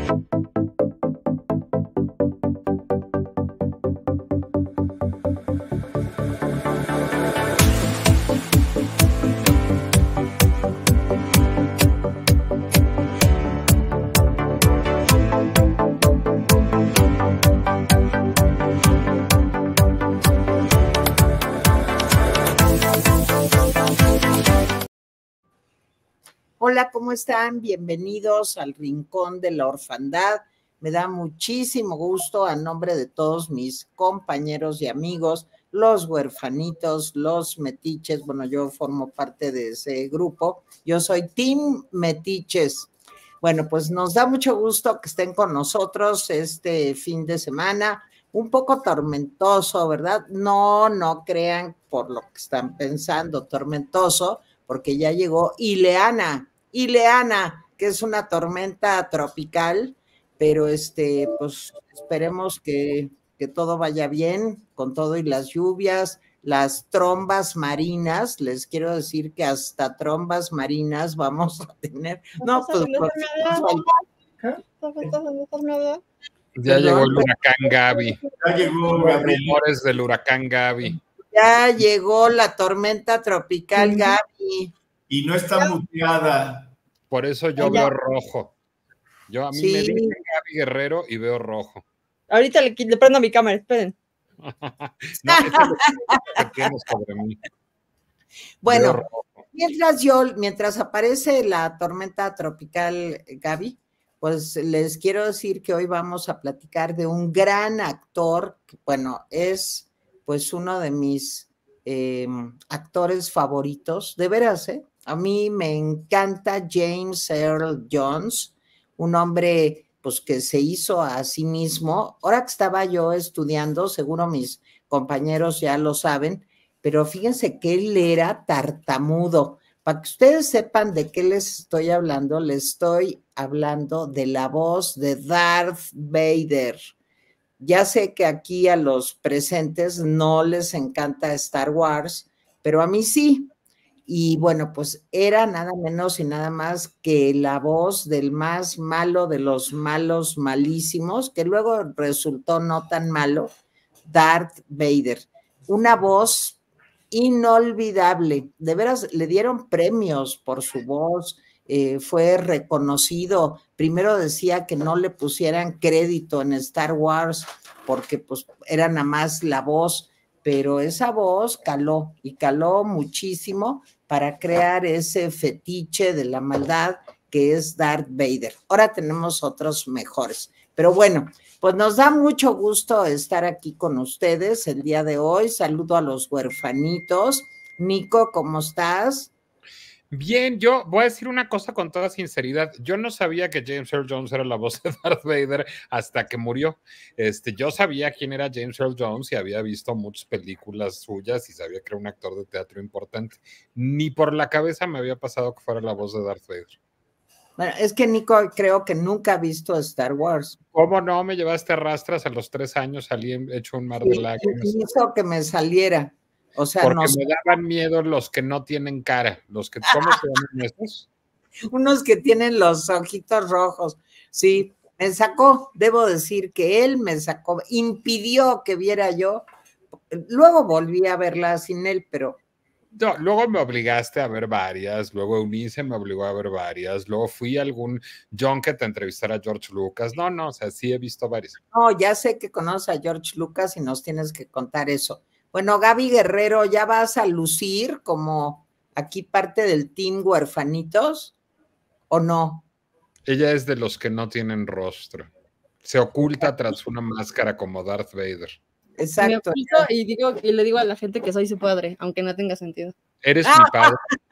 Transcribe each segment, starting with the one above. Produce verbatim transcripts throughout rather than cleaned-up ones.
Hola, ¿cómo están? Bienvenidos al Rincón de la Orfandad. Me da muchísimo gusto a nombre de todos mis compañeros y amigos, los huerfanitos, los metiches. Bueno, yo formo parte de ese grupo. Yo soy Team Metiches. Bueno, pues nos da mucho gusto que estén con nosotros este fin de semana. Un poco tormentoso, ¿verdad? No, no crean por lo que están pensando, tormentoso, porque ya llegó Ileana. Ileana, que es una tormenta tropical, pero este, pues esperemos que, que todo vaya bien con todo y las lluvias, las trombas marinas. Les quiero decir que hasta trombas marinas vamos a tener. No, pues, pues, pues ya Perdón, llegó el huracán Gaby. Ya llegó los rumores del huracán Gaby. Ya llegó la tormenta tropical Gaby. Y no está muteada. Por eso yo Ella. veo rojo. Yo a mí Sí. me dicen Gaby Guerrero y veo rojo. Ahorita le, le prendo mi cámara, esperen. No, eso es lo que tienes sobre mí. Bueno, mientras yo, mientras aparece la tormenta tropical Gaby, pues les quiero decir que hoy vamos a platicar de un gran actor, que, bueno, es pues uno de mis eh, actores favoritos, de veras, ¿eh? A mí me encanta James Earl Jones, un hombre pues que se hizo a sí mismo. Ahora que estaba yo estudiando, seguro mis compañeros ya lo saben, pero fíjense que él era tartamudo. Para que ustedes sepan de qué les estoy hablando, les estoy hablando de la voz de Darth Vader. Ya sé que aquí a los presentes no les encanta Star Wars, pero a mí sí. Y bueno, pues era nada menos y nada más que la voz del más malo de los malos malísimos, que luego resultó no tan malo, Darth Vader. Una voz inolvidable. De veras, le dieron premios por su voz, eh, fue reconocido. Primero decía que no le pusieran crédito en Star Wars porque pues era nada más la voz, pero esa voz caló y caló muchísimo para crear ese fetiche de la maldad que es Darth Vader. Ahora tenemos otros mejores, pero bueno, pues nos da mucho gusto estar aquí con ustedes el día de hoy. Saludo a los huerfanitos. Nico, ¿cómo estás? Bien, yo voy a decir una cosa con toda sinceridad. Yo no sabía que James Earl Jones era la voz de Darth Vader hasta que murió. Este, yo sabía quién era James Earl Jones y había visto muchas películas suyas y sabía que era un actor de teatro importante. Ni por la cabeza me había pasado que fuera la voz de Darth Vader. Bueno, es que Nico creo que nunca ha visto Star Wars. ¿Cómo no? Me llevaste a rastras a los tres años, salí hecho un mar Sí, de lágrimas. hizo que me saliera. O sea, porque nos... me daban miedo los que no tienen cara, los que, ¿cómo se llaman estos? Unos que tienen los ojitos rojos. Sí, me sacó, debo decir que él me sacó, impidió que viera yo. Luego volví a verla sin él, pero... No, luego me obligaste a ver varias, luego Eunice me obligó a ver varias, luego fui a algún junket a entrevistar a George Lucas. No, no, o sea, sí he visto varias. No, ya sé que conoces a George Lucas y nos tienes que contar eso. Bueno, Gaby Guerrero, ¿ya vas a lucir como aquí parte del team huerfanitos o no? Ella es de los que no tienen rostro. Se oculta tras una máscara como Darth Vader. Exacto. Me oculto y, digo, y le digo a la gente que soy su padre, aunque no tenga sentido. Eres mi padre.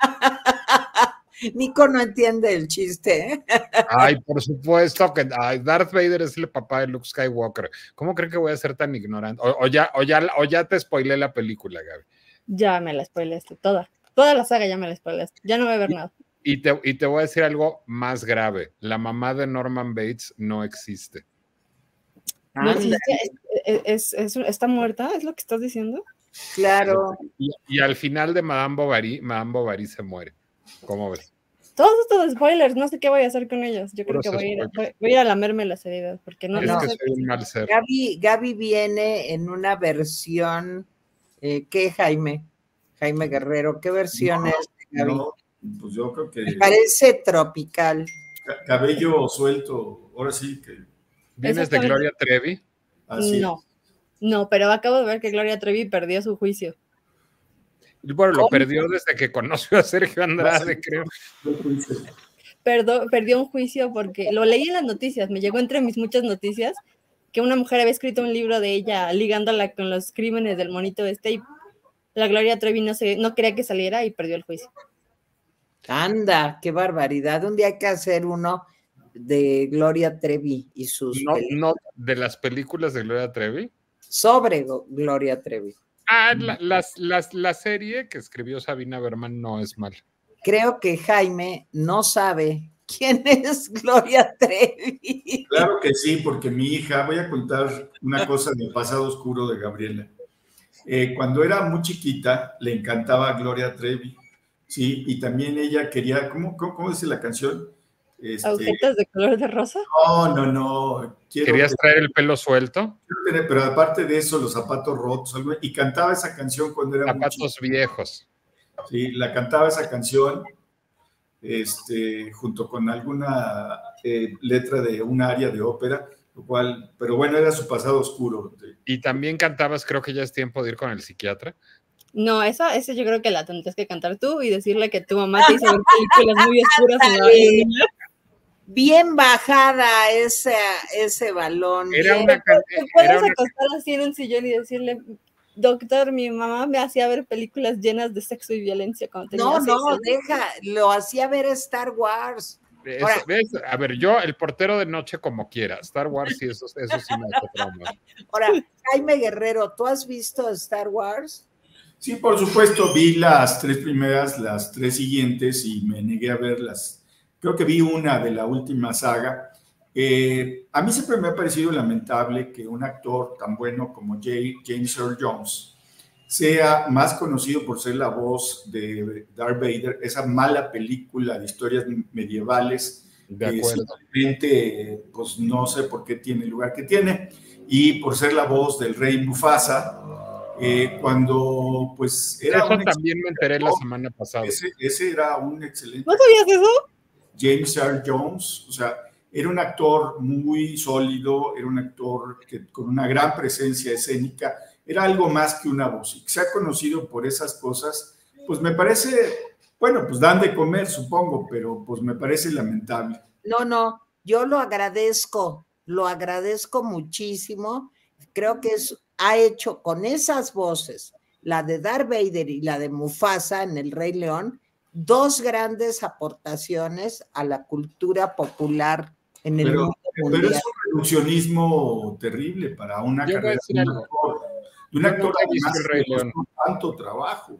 Nico no entiende el chiste, ¿eh? Ay, por supuesto que ay, Darth Vader es el papá de Luke Skywalker. ¿Cómo creen que voy a ser tan ignorante? O, o, ya, o, ya, o ya te spoilé la película, Gaby. Ya me la spoileaste, toda. Toda la saga ya me la spoileaste. Ya no voy a ver nada. Y te, y te voy a decir algo más grave. La mamá de Norman Bates no existe. No existe. Es, es, es, es, ¿Está muerta? ¿Es lo que estás diciendo? Claro. Y, y al final de Madame Bovary, Madame Bovary se muere. ¿Cómo ves? Todos estos spoilers, no sé qué voy a hacer con ellos. Yo creo Puros que voy a, ir, spoilers. voy, voy a ir a lamerme las heridas, porque no, Es no que sé. soy un mal ser. Gaby, Gaby viene en una versión, eh, ¿qué, Jaime? Jaime Guerrero, ¿qué versión No, es, Gaby? No, pues yo creo que Me parece tropical. ca- cabello suelto, ahora sí que ¿Vienes de Exactamente. Gloria Trevi? así. No, no, pero acabo de ver que Gloria Trevi perdió su juicio. Bueno, lo ¿Cómo? perdió desde que conoció a Sergio Andrade, creo. Perdo, perdió un juicio porque lo leí en las noticias, me llegó entre mis muchas noticias que una mujer había escrito un libro de ella ligándola con los crímenes del monito este y la Gloria Trevi no, se, no quería que saliera y perdió el juicio. Anda, qué barbaridad. Un día hay que hacer uno de Gloria Trevi y sus No, películas. no, de las películas de Gloria Trevi. Sobre Go- Gloria Trevi. Ah, la, las, las, la serie que escribió Sabina Berman no es mala. Creo que Jaime no sabe quién es Gloria Trevi. Claro que sí, porque mi hija, voy a contar una cosa del pasado oscuro de Gabriela. Eh, cuando era muy chiquita, le encantaba Gloria Trevi, sí, y también ella quería, ¿cómo, cómo, cómo dice la canción? Este, ¿Agujetas de color de rosa? no, no, no. Quiero ¿Querías traer el pelo suelto? tener, pero aparte de eso, los zapatos rotos, algo, y cantaba esa canción cuando era muy Zapatos chiquita. viejos. Sí, la cantaba esa canción, este, junto con alguna eh, letra de un aria de ópera, lo cual, pero bueno, era su pasado oscuro. Y también cantabas, creo que ya es tiempo de ir con el psiquiatra. No, esa, esa yo creo que la tendrías que cantar tú y decirle que tu mamá te hizo ver películas muy oscuras en la en la- Bien bajada ese, ese balón. Era bien- una, can- Te puedes era una acostar así en un sillón y decirle, doctor, mi mamá me hacía ver películas llenas de sexo y violencia cuando tenía No, seis no, años. deja, lo hacía ver Star Wars. Es- Ahora- ¿ves? A ver, yo, el portero de noche como quiera. Star Wars, sí, eso, eso sí me hace trauma. Ahora, Jaime Guerrero, ¿tú has visto Star Wars? Sí, por supuesto, vi las tres primeras, las tres siguientes y me negué a verlas. Creo que vi una de la última saga. Eh, a mí siempre me ha parecido lamentable que un actor tan bueno como J- James Earl Jones sea más conocido por ser la voz de Darth Vader, esa mala película de historias medievales De que acuerdo. simplemente, pues no sé por qué tiene el lugar que tiene, y por ser la voz del rey Mufasa, eh, cuando pues era Eso un también me enteré la semana pasada. ese, ese era un excelente ¿No sabías eso? James Earl Jones, o sea, era un actor muy sólido, era un actor que, con una gran presencia escénica, era algo más que una voz. Y que se ha conocido por esas cosas, pues me parece, bueno, pues dan de comer, supongo, pero pues me parece lamentable. No, no, yo lo agradezco, lo agradezco muchísimo. Creo que es, ha hecho con esas voces, la de Darth Vader y la de Mufasa en El Rey León, dos grandes aportaciones a la cultura popular en el Pero, mundo pero mundial. es un reduccionismo terrible para una Yo voy a carrera decir de un algo. actor. De un Yo actor nunca he visto además El Rey que le León. costó tanto trabajo.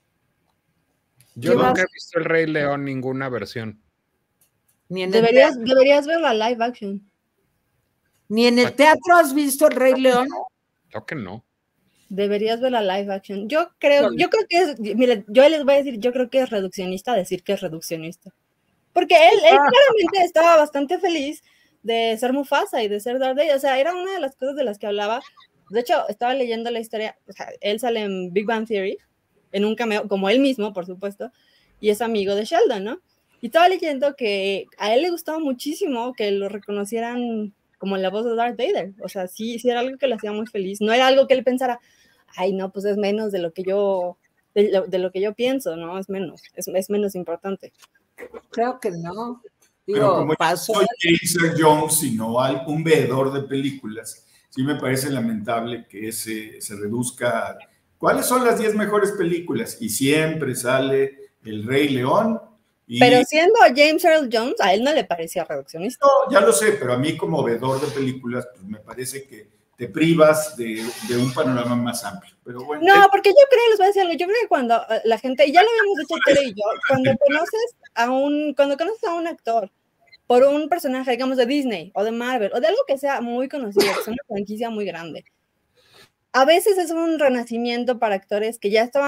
Yo ¿Qué nunca vas? he visto El Rey León, ninguna versión. Ni en, el Deberías, teatro, deberías ver la live action. ni en el teatro has visto El Rey León. Creo que no. Deberías ver la live action. Yo creo, yo creo que es, mire, yo les voy a decir, yo creo que es reduccionista decir que es reduccionista. Porque él, él claramente estaba bastante feliz de ser Mufasa y de ser Darth Vader. O sea, era una de las cosas de las que hablaba. De hecho, estaba leyendo la historia, o sea, él sale en Big Bang Theory, en un cameo, como él mismo, por supuesto, y es amigo de Sheldon, ¿no? Y estaba leyendo que a él le gustaba muchísimo que lo reconocieran como la voz de Darth Vader. O sea, sí, sí era algo que le hacía muy feliz. No era algo que él pensara, ay, no, pues es menos de lo que yo, de lo, de lo que yo pienso, ¿no? Es menos, es, es menos importante. Creo que no. Pero Digo, como yo pasó. no soy James Earl Jones, sino un veedor de películas, sí me parece lamentable que se, se reduzca a, ¿cuáles son las diez mejores películas? Y siempre sale El Rey León. Y, Pero siendo James Earl Jones, a él no le parecía reduccionista. no, ya lo sé, pero a mí como veedor de películas, pues me parece que te privas de, de un panorama más amplio. Pero bueno, No, porque yo creo, les voy a decir algo, yo creo que cuando la gente, y ya lo habíamos dicho Tere y yo, cuando conoces a un, cuando conoces a un actor por un personaje, digamos, de Disney o de Marvel o de algo que sea muy conocido, que sea una franquicia muy grande, a veces es un renacimiento para actores que ya estaban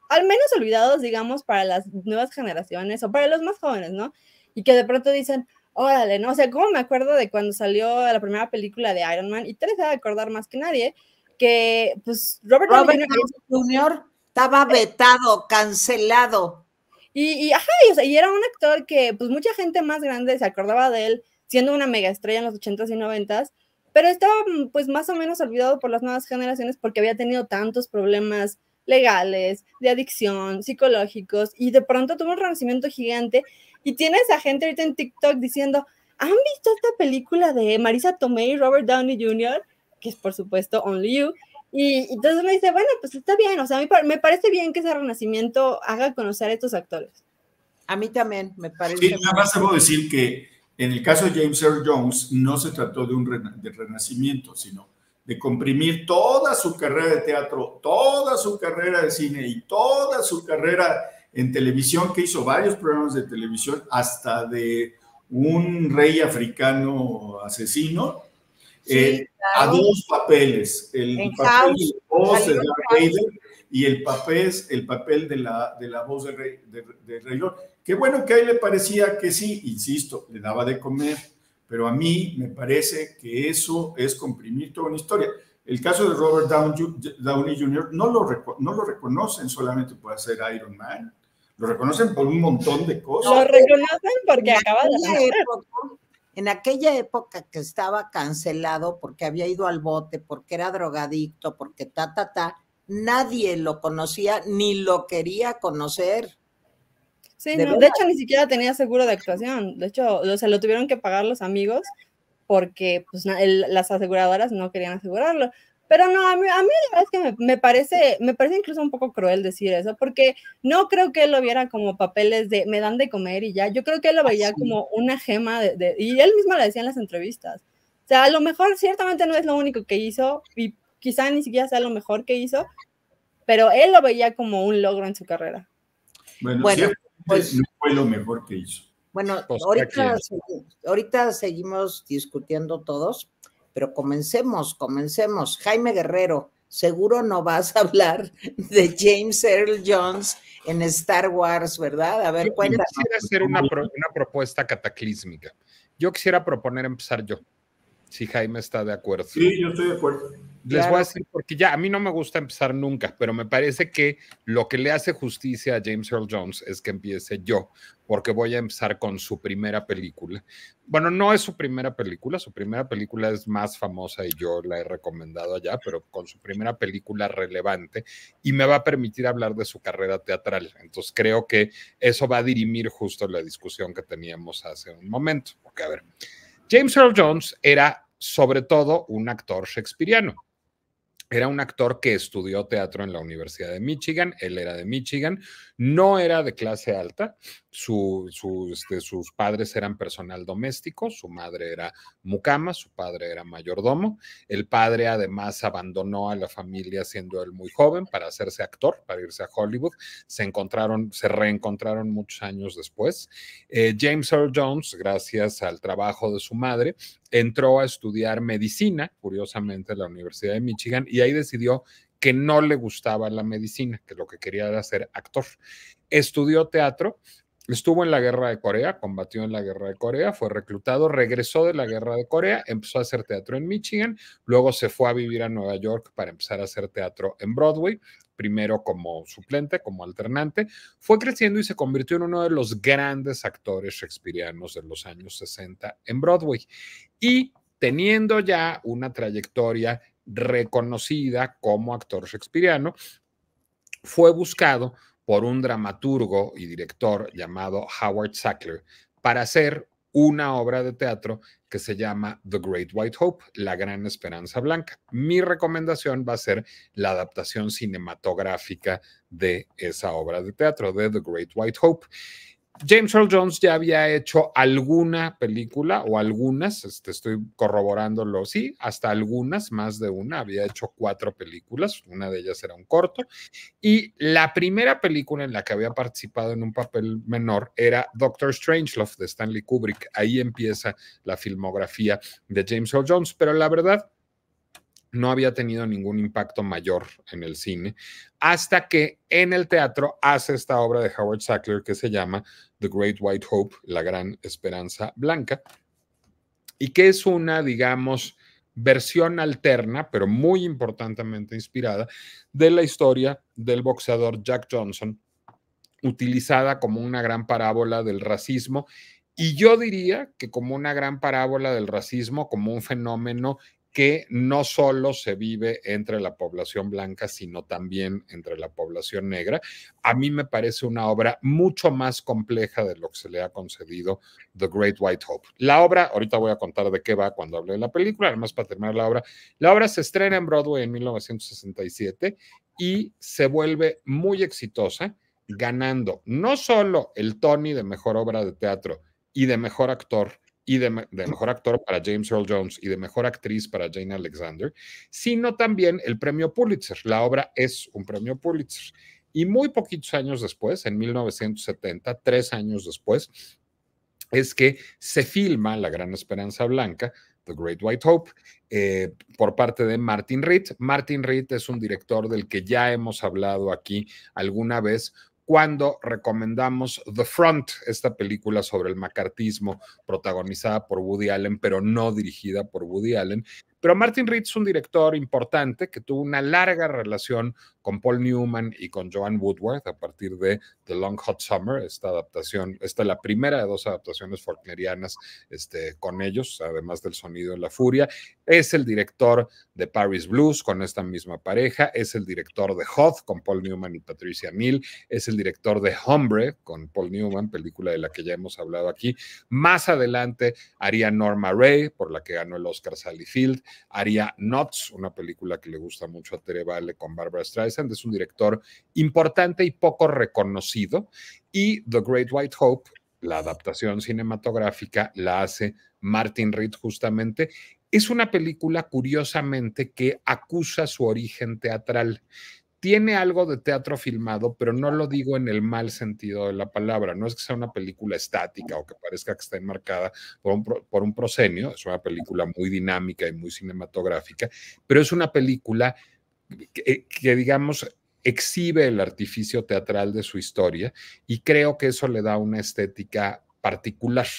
al menos olvidados, digamos, para las nuevas generaciones o para los más jóvenes, ¿no? Y que de pronto dicen, órale, ¿no? O sea, ¿cómo me acuerdo de cuando salió la primera película de Iron Man? Y te les va a acordar más que nadie que, pues, Robert, Robert Downey junior estaba vetado, cancelado. Y, y ajá, y, o sea, y era un actor que, pues, mucha gente más grande se acordaba de él, siendo una mega estrella en los ochentas y noventas, pero estaba, pues, más o menos olvidado por las nuevas generaciones porque había tenido tantos problemas legales, de adicción, psicológicos, y de pronto tuvo un renacimiento gigante, y tienes a gente ahorita en TikTok diciendo, ¿han visto esta película de Marisa Tomei y Robert Downey junior? Que es, por supuesto, Only You, y, y entonces me dice, bueno, pues está bien, o sea, a mí me parece bien que ese renacimiento haga conocer a estos actores. A mí también me parece. Sí, nada más debo decir que en el caso de James Earl Jones no se trató de un rena de renacimiento, sino de comprimir toda su carrera de teatro, toda su carrera de cine y toda su carrera en televisión, que hizo varios programas de televisión, hasta de un rey africano asesino, sí, eh, claro. A dos papeles, el en papel House, de voz de Darth Vader y el papel, el papel de, la, de la voz del rey, de, de Rey León. Qué bueno que a él le parecía que sí, insisto, le daba de comer, pero a mí me parece que eso es comprimir toda una historia. El caso de Robert Downey junior no lo, no lo reconocen solamente por hacer Iron Man, lo reconocen por un montón de cosas. Lo reconocen porque en acaba de época, En aquella época que estaba cancelado porque había ido al bote, porque era drogadicto, porque ta, ta, ta, nadie lo conocía ni lo quería conocer. Sí, de, no, de hecho, ni siquiera tenía seguro de actuación. De hecho, o sea, lo tuvieron que pagar los amigos porque pues, el, las aseguradoras no querían asegurarlo. Pero no, a mí, a mí la verdad es que me, me, parece, me parece incluso un poco cruel decir eso, porque no creo que él lo viera como papeles de me dan de comer y ya. Yo creo que él lo veía como una gema, de, de, y él mismo lo decía en las entrevistas. O sea, a lo mejor ciertamente no es lo único que hizo, y quizá ni siquiera sea lo mejor que hizo, pero él lo veía como un logro en su carrera. Bueno, bueno pues no fue lo mejor que hizo. Bueno, pues ahorita, ahorita seguimos discutiendo todos, pero comencemos, comencemos. Jaime Guerrero, seguro no vas a hablar de James Earl Jones en Star Wars, ¿verdad? A ver, yo, cuéntanos. Yo quisiera hacer una, pro, una propuesta cataclísmica. Yo quisiera proponer empezar yo, si Jaime está de acuerdo. Sí, yo estoy de acuerdo. Les claro. voy a decir, porque ya a mí no me gusta empezar nunca, pero me parece que lo que le hace justicia a James Earl Jones es que empiece yo, porque voy a empezar con su primera película. Bueno, no es su primera película, su primera película es más famosa y yo la he recomendado allá, pero con su primera película relevante y me va a permitir hablar de su carrera teatral. Entonces creo que eso va a dirimir justo la discusión que teníamos hace un momento. Porque, a ver, James Earl Jones era sobre todo un actor shakespeariano. Era un actor que estudió teatro en la Universidad de Michigan, él era de Michigan, no era de clase alta, su, su, este, sus padres eran personal doméstico, su madre era mucama, su padre era mayordomo, el padre además abandonó a la familia siendo él muy joven para hacerse actor, para irse a Hollywood, se encontraron, se reencontraron muchos años después. Eh, James Earl Jones, gracias al trabajo de su madre, entró a estudiar medicina, curiosamente, en la Universidad de Michigan, y ahí decidió que no le gustaba la medicina, que lo que quería era ser actor. Estudió teatro, estuvo en la guerra de Corea, combatió en la guerra de Corea, fue reclutado, regresó de la guerra de Corea, empezó a hacer teatro en Michigan, luego se fue a vivir a Nueva York para empezar a hacer teatro en Broadway, primero como suplente, como alternante, fue creciendo y se convirtió en uno de los grandes actores shakespearianos de los años sesenta en Broadway. Y teniendo ya una trayectoria reconocida como actor shakespeariano, fue buscado por un dramaturgo y director llamado Howard Sackler para hacer una obra de teatro que se llama The Great White Hope, La Gran Esperanza Blanca. Mi recomendación va a ser la adaptación cinematográfica de esa obra de teatro, de The Great White Hope. James Earl Jones ya había hecho alguna película o algunas, este, estoy corroborándolo, sí, hasta algunas, más de una, había hecho cuatro películas, una de ellas era un corto, y la primera película en la que había participado en un papel menor era Doctor Strangelove de Stanley Kubrick. Ahí empieza la filmografía de James Earl Jones, pero la verdad, no había tenido ningún impacto mayor en el cine, hasta que en el teatro hace esta obra de Howard Sackler que se llama The Great White Hope, La Gran Esperanza Blanca, y que es una, digamos, versión alterna, pero muy importantemente inspirada, de la historia del boxeador Jack Johnson, utilizada como una gran parábola del racismo, y yo diría que como una gran parábola del racismo, como un fenómeno que no solo se vive entre la población blanca, sino también entre la población negra. A mí me parece una obra mucho más compleja de lo que se le ha concedido The Great White Hope. La obra, ahorita voy a contar de qué va cuando hable de la película, además para terminar la obra, la obra se estrena en Broadway en mil novecientos sesenta y siete y se vuelve muy exitosa, ganando no solo el Tony de Mejor Obra de Teatro y de Mejor Actor, y de, de mejor actor para James Earl Jones y de mejor actriz para Jane Alexander, sino también el premio Pulitzer. La obra es un premio Pulitzer. Y muy poquitos años después, en mil novecientos setenta, tres años después, es que se filma La Gran Esperanza Blanca, The Great White Hope, eh, por parte de Martin Ritt. Martin Ritt es un director del que ya hemos hablado aquí alguna vez, cuando recomendamos The Front, esta película sobre el macartismo protagonizada por Woody Allen, pero no dirigida por Woody Allen. Pero Martin Ritt es un director importante que tuvo una larga relación con Paul Newman y con Joanne Woodward a partir de The Long Hot Summer, esta adaptación, esta es la primera de dos adaptaciones faulknerianas este, con ellos, además del Sonido de la Furia. Es el director de Paris Blues con esta misma pareja, es el director de Hoth con Paul Newman y Patricia Neal, es el director de Hombre con Paul Newman, película de la que ya hemos hablado aquí. Más adelante haría Norma Ray, por la que ganó el Oscar Sally Field, haría Nuts, una película que le gusta mucho a Tere Vale con Barbara Streisand. Es un director importante y poco reconocido, y The Great White Hope, la adaptación cinematográfica, la hace Martin Ritt justamente. Es una película, curiosamente, que acusa su origen teatral. Tiene algo de teatro filmado, pero no lo digo en el mal sentido de la palabra. No es que sea una película estática o que parezca que está enmarcada por un, por un proscenio. Es una película muy dinámica y muy cinematográfica, pero es una película que, que digamos, exhibe el artificio teatral de su historia, y creo que eso le da una estética particular.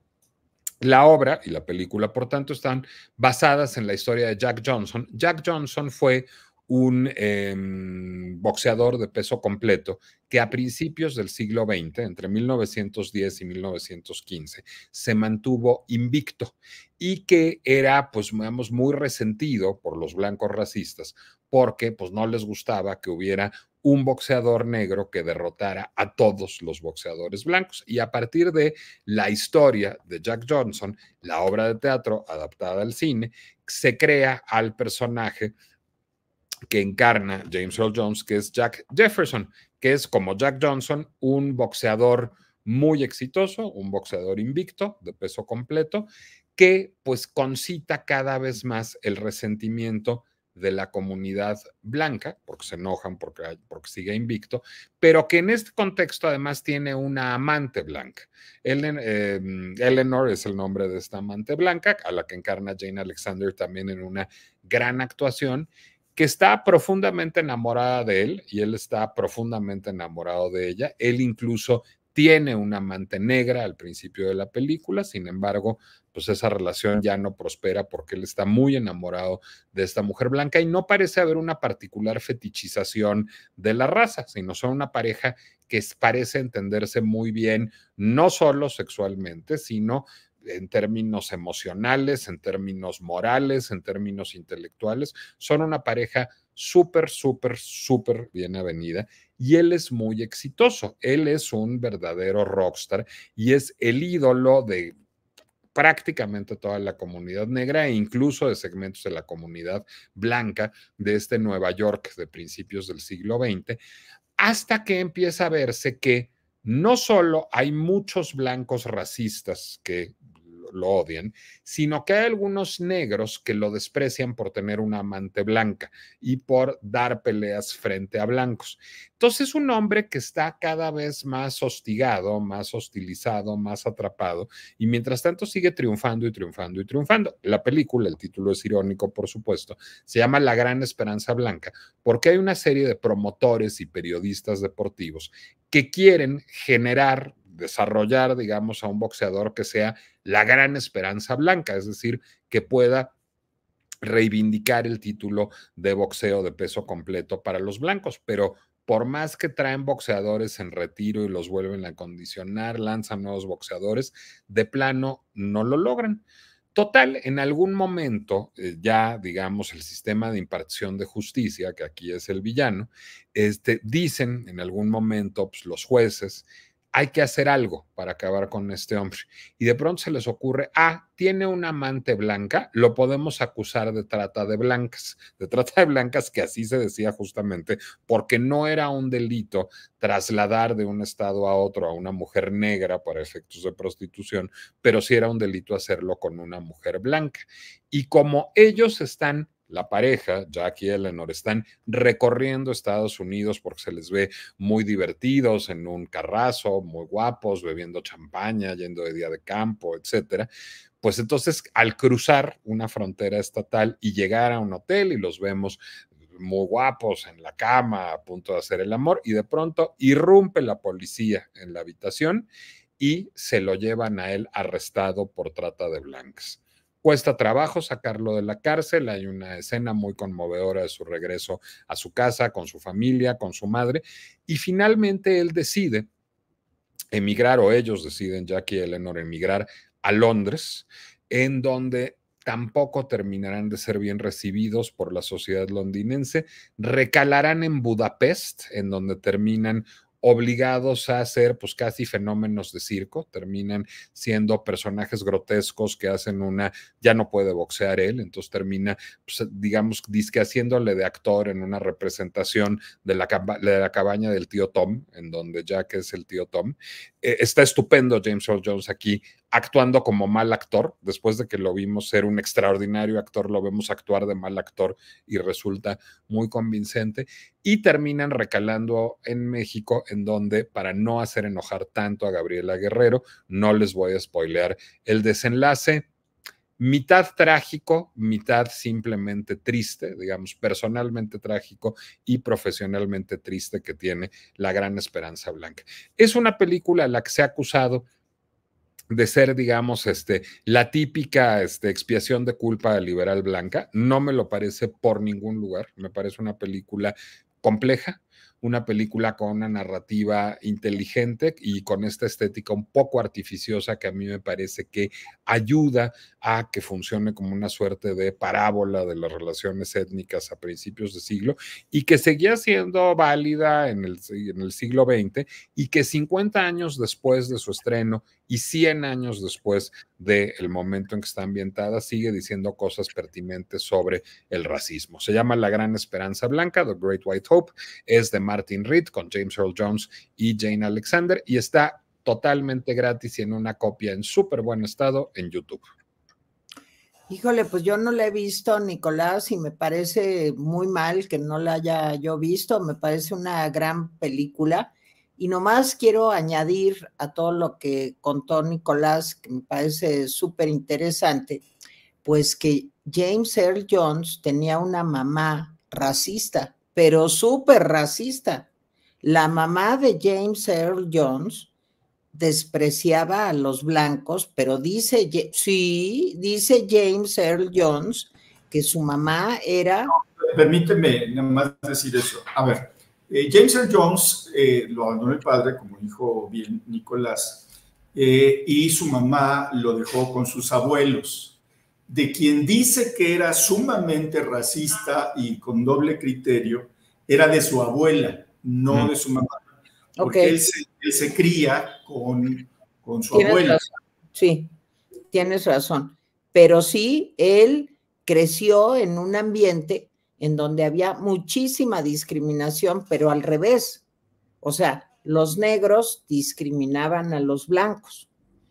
La obra y la película, por tanto, están basadas en la historia de Jack Johnson. Jack Johnson fue un eh, boxeador de peso completo que a principios del siglo veinte, entre mil novecientos diez y mil novecientos quince, se mantuvo invicto y que era, pues, digamos, muy resentido por los blancos racistas porque, pues, no les gustaba que hubiera un boxeador negro que derrotara a todos los boxeadores blancos. Y a partir de la historia de Jack Johnson, la obra de teatro adaptada al cine, se crea al personaje que encarna James Earl Jones, que es Jack Jefferson, que es, como Jack Johnson, un boxeador muy exitoso, un boxeador invicto de peso completo, que pues concita cada vez más el resentimiento de la comunidad blanca, porque se enojan porque, porque sigue invicto, pero que en este contexto además tiene una amante blanca. Ellen, eh, Eleanor es el nombre de esta amante blanca, a la que encarna Jane Alexander también en una gran actuación, que está profundamente enamorada de él y él está profundamente enamorado de ella. Él incluso tiene una amante negra al principio de la película, sin embargo, pues esa relación ya no prospera porque él está muy enamorado de esta mujer blanca y no parece haber una particular fetichización de la raza, sino son una pareja que parece entenderse muy bien, no solo sexualmente, sino en términos emocionales, en términos morales, en términos intelectuales. Son una pareja súper, súper, súper bien avenida y él es muy exitoso. Él es un verdadero rockstar y es el ídolo de prácticamente toda la comunidad negra e incluso de segmentos de la comunidad blanca de este Nueva York de principios del siglo veinte, hasta que empieza a verse que no solo hay muchos blancos racistas que lo odian, sino que hay algunos negros que lo desprecian por tener una amante blanca y por dar peleas frente a blancos. Entonces, un hombre que está cada vez más hostigado, más hostilizado, más atrapado, y mientras tanto sigue triunfando y triunfando y triunfando. La película, el título es irónico, por supuesto, se llama La Gran Esperanza Blanca, porque hay una serie de promotores y periodistas deportivos que quieren generar, desarrollar, digamos, a un boxeador que sea la gran esperanza blanca, es decir, que pueda reivindicar el título de boxeo de peso completo para los blancos, pero por más que traen boxeadores en retiro y los vuelven a condicionar, lanzan nuevos boxeadores, de plano no lo logran. Total, en algún momento, eh, ya digamos el sistema de impartición de justicia, que aquí es el villano, este, dicen en algún momento pues, los jueces, hay que hacer algo para acabar con este hombre. Y de pronto se les ocurre, ah, tiene una amante blanca, lo podemos acusar de trata de blancas, de trata de blancas que así se decía justamente, porque no era un delito trasladar de un estado a otro a una mujer negra para efectos de prostitución, pero sí era un delito hacerlo con una mujer blanca. Y como ellos están la pareja, Jack y Eleanor, están recorriendo Estados Unidos porque se les ve muy divertidos en un carrazo, muy guapos, bebiendo champaña, yendo de día de campo, etcétera. Pues entonces, al cruzar una frontera estatal y llegar a un hotel y los vemos muy guapos en la cama, a punto de hacer el amor, y de pronto irrumpe la policía en la habitación y se lo llevan a él arrestado por trata de blancas. Cuesta trabajo sacarlo de la cárcel, hay una escena muy conmovedora de su regreso a su casa, con su familia, con su madre, y finalmente él decide emigrar, o ellos deciden, Jack y Eleanor, emigrar a Londres, en donde tampoco terminarán de ser bien recibidos por la sociedad londinense, recalarán en Budapest, en donde terminan obligados a ser pues casi fenómenos de circo, terminan siendo personajes grotescos que hacen una, ya no puede boxear él, entonces termina, pues, digamos, disque haciéndole de actor en una representación de la, de la cabaña del tío Tom, en donde Jack es el tío Tom. Eh, está estupendo James Earl Jones aquí, actuando como mal actor, después de que lo vimos ser un extraordinario actor, lo vemos actuar de mal actor y resulta muy convincente, y terminan recalando en México, en donde, para no hacer enojar tanto a Gabriela Guerrero, no les voy a spoilear el desenlace, mitad trágico, mitad simplemente triste, digamos, personalmente trágico y profesionalmente triste que tiene La Gran Esperanza Blanca. Es una película a la que se ha acusado de ser, digamos, este, la típica este, expiación de culpa liberal blanca. No me lo parece por ningún lugar. Me parece una película compleja, una película con una narrativa inteligente y con esta estética un poco artificiosa que a mí me parece que ayuda a que funcione como una suerte de parábola de las relaciones étnicas a principios de siglo y que seguía siendo válida en el, en el siglo veinte y que cincuenta años después de su estreno y cien años después del momento en que está ambientada sigue diciendo cosas pertinentes sobre el racismo. Se llama La Gran Esperanza Blanca, The Great White Hope, es de Martin Reed con James Earl Jones y Jane Alexander y está totalmente gratis y en una copia en súper buen estado en YouTube. Híjole, pues yo no la he visto, Nicolás, y me parece muy mal que no la haya yo visto, me parece una gran película. Y nomás quiero añadir a todo lo que contó Nicolás, que me parece súper interesante, pues que James Earl Jones tenía una mamá racista, pero súper racista. La mamá de James Earl Jones despreciaba a los blancos, pero dice, sí, dice James Earl Jones que su mamá era... No, permíteme nada más decir eso. A ver, eh, James Earl Jones eh, lo abandonó el padre, como dijo bien Nicolás, eh, y su mamá lo dejó con sus abuelos. De quien dice que era sumamente racista y con doble criterio, era de su abuela, no mm. de su mamá. Porque okay. él, se, él se cría con, con su tienes abuela. Razón. Sí, tienes razón. Pero sí, él creció en un ambiente en donde había muchísima discriminación, pero al revés. O sea, los negros discriminaban a los blancos.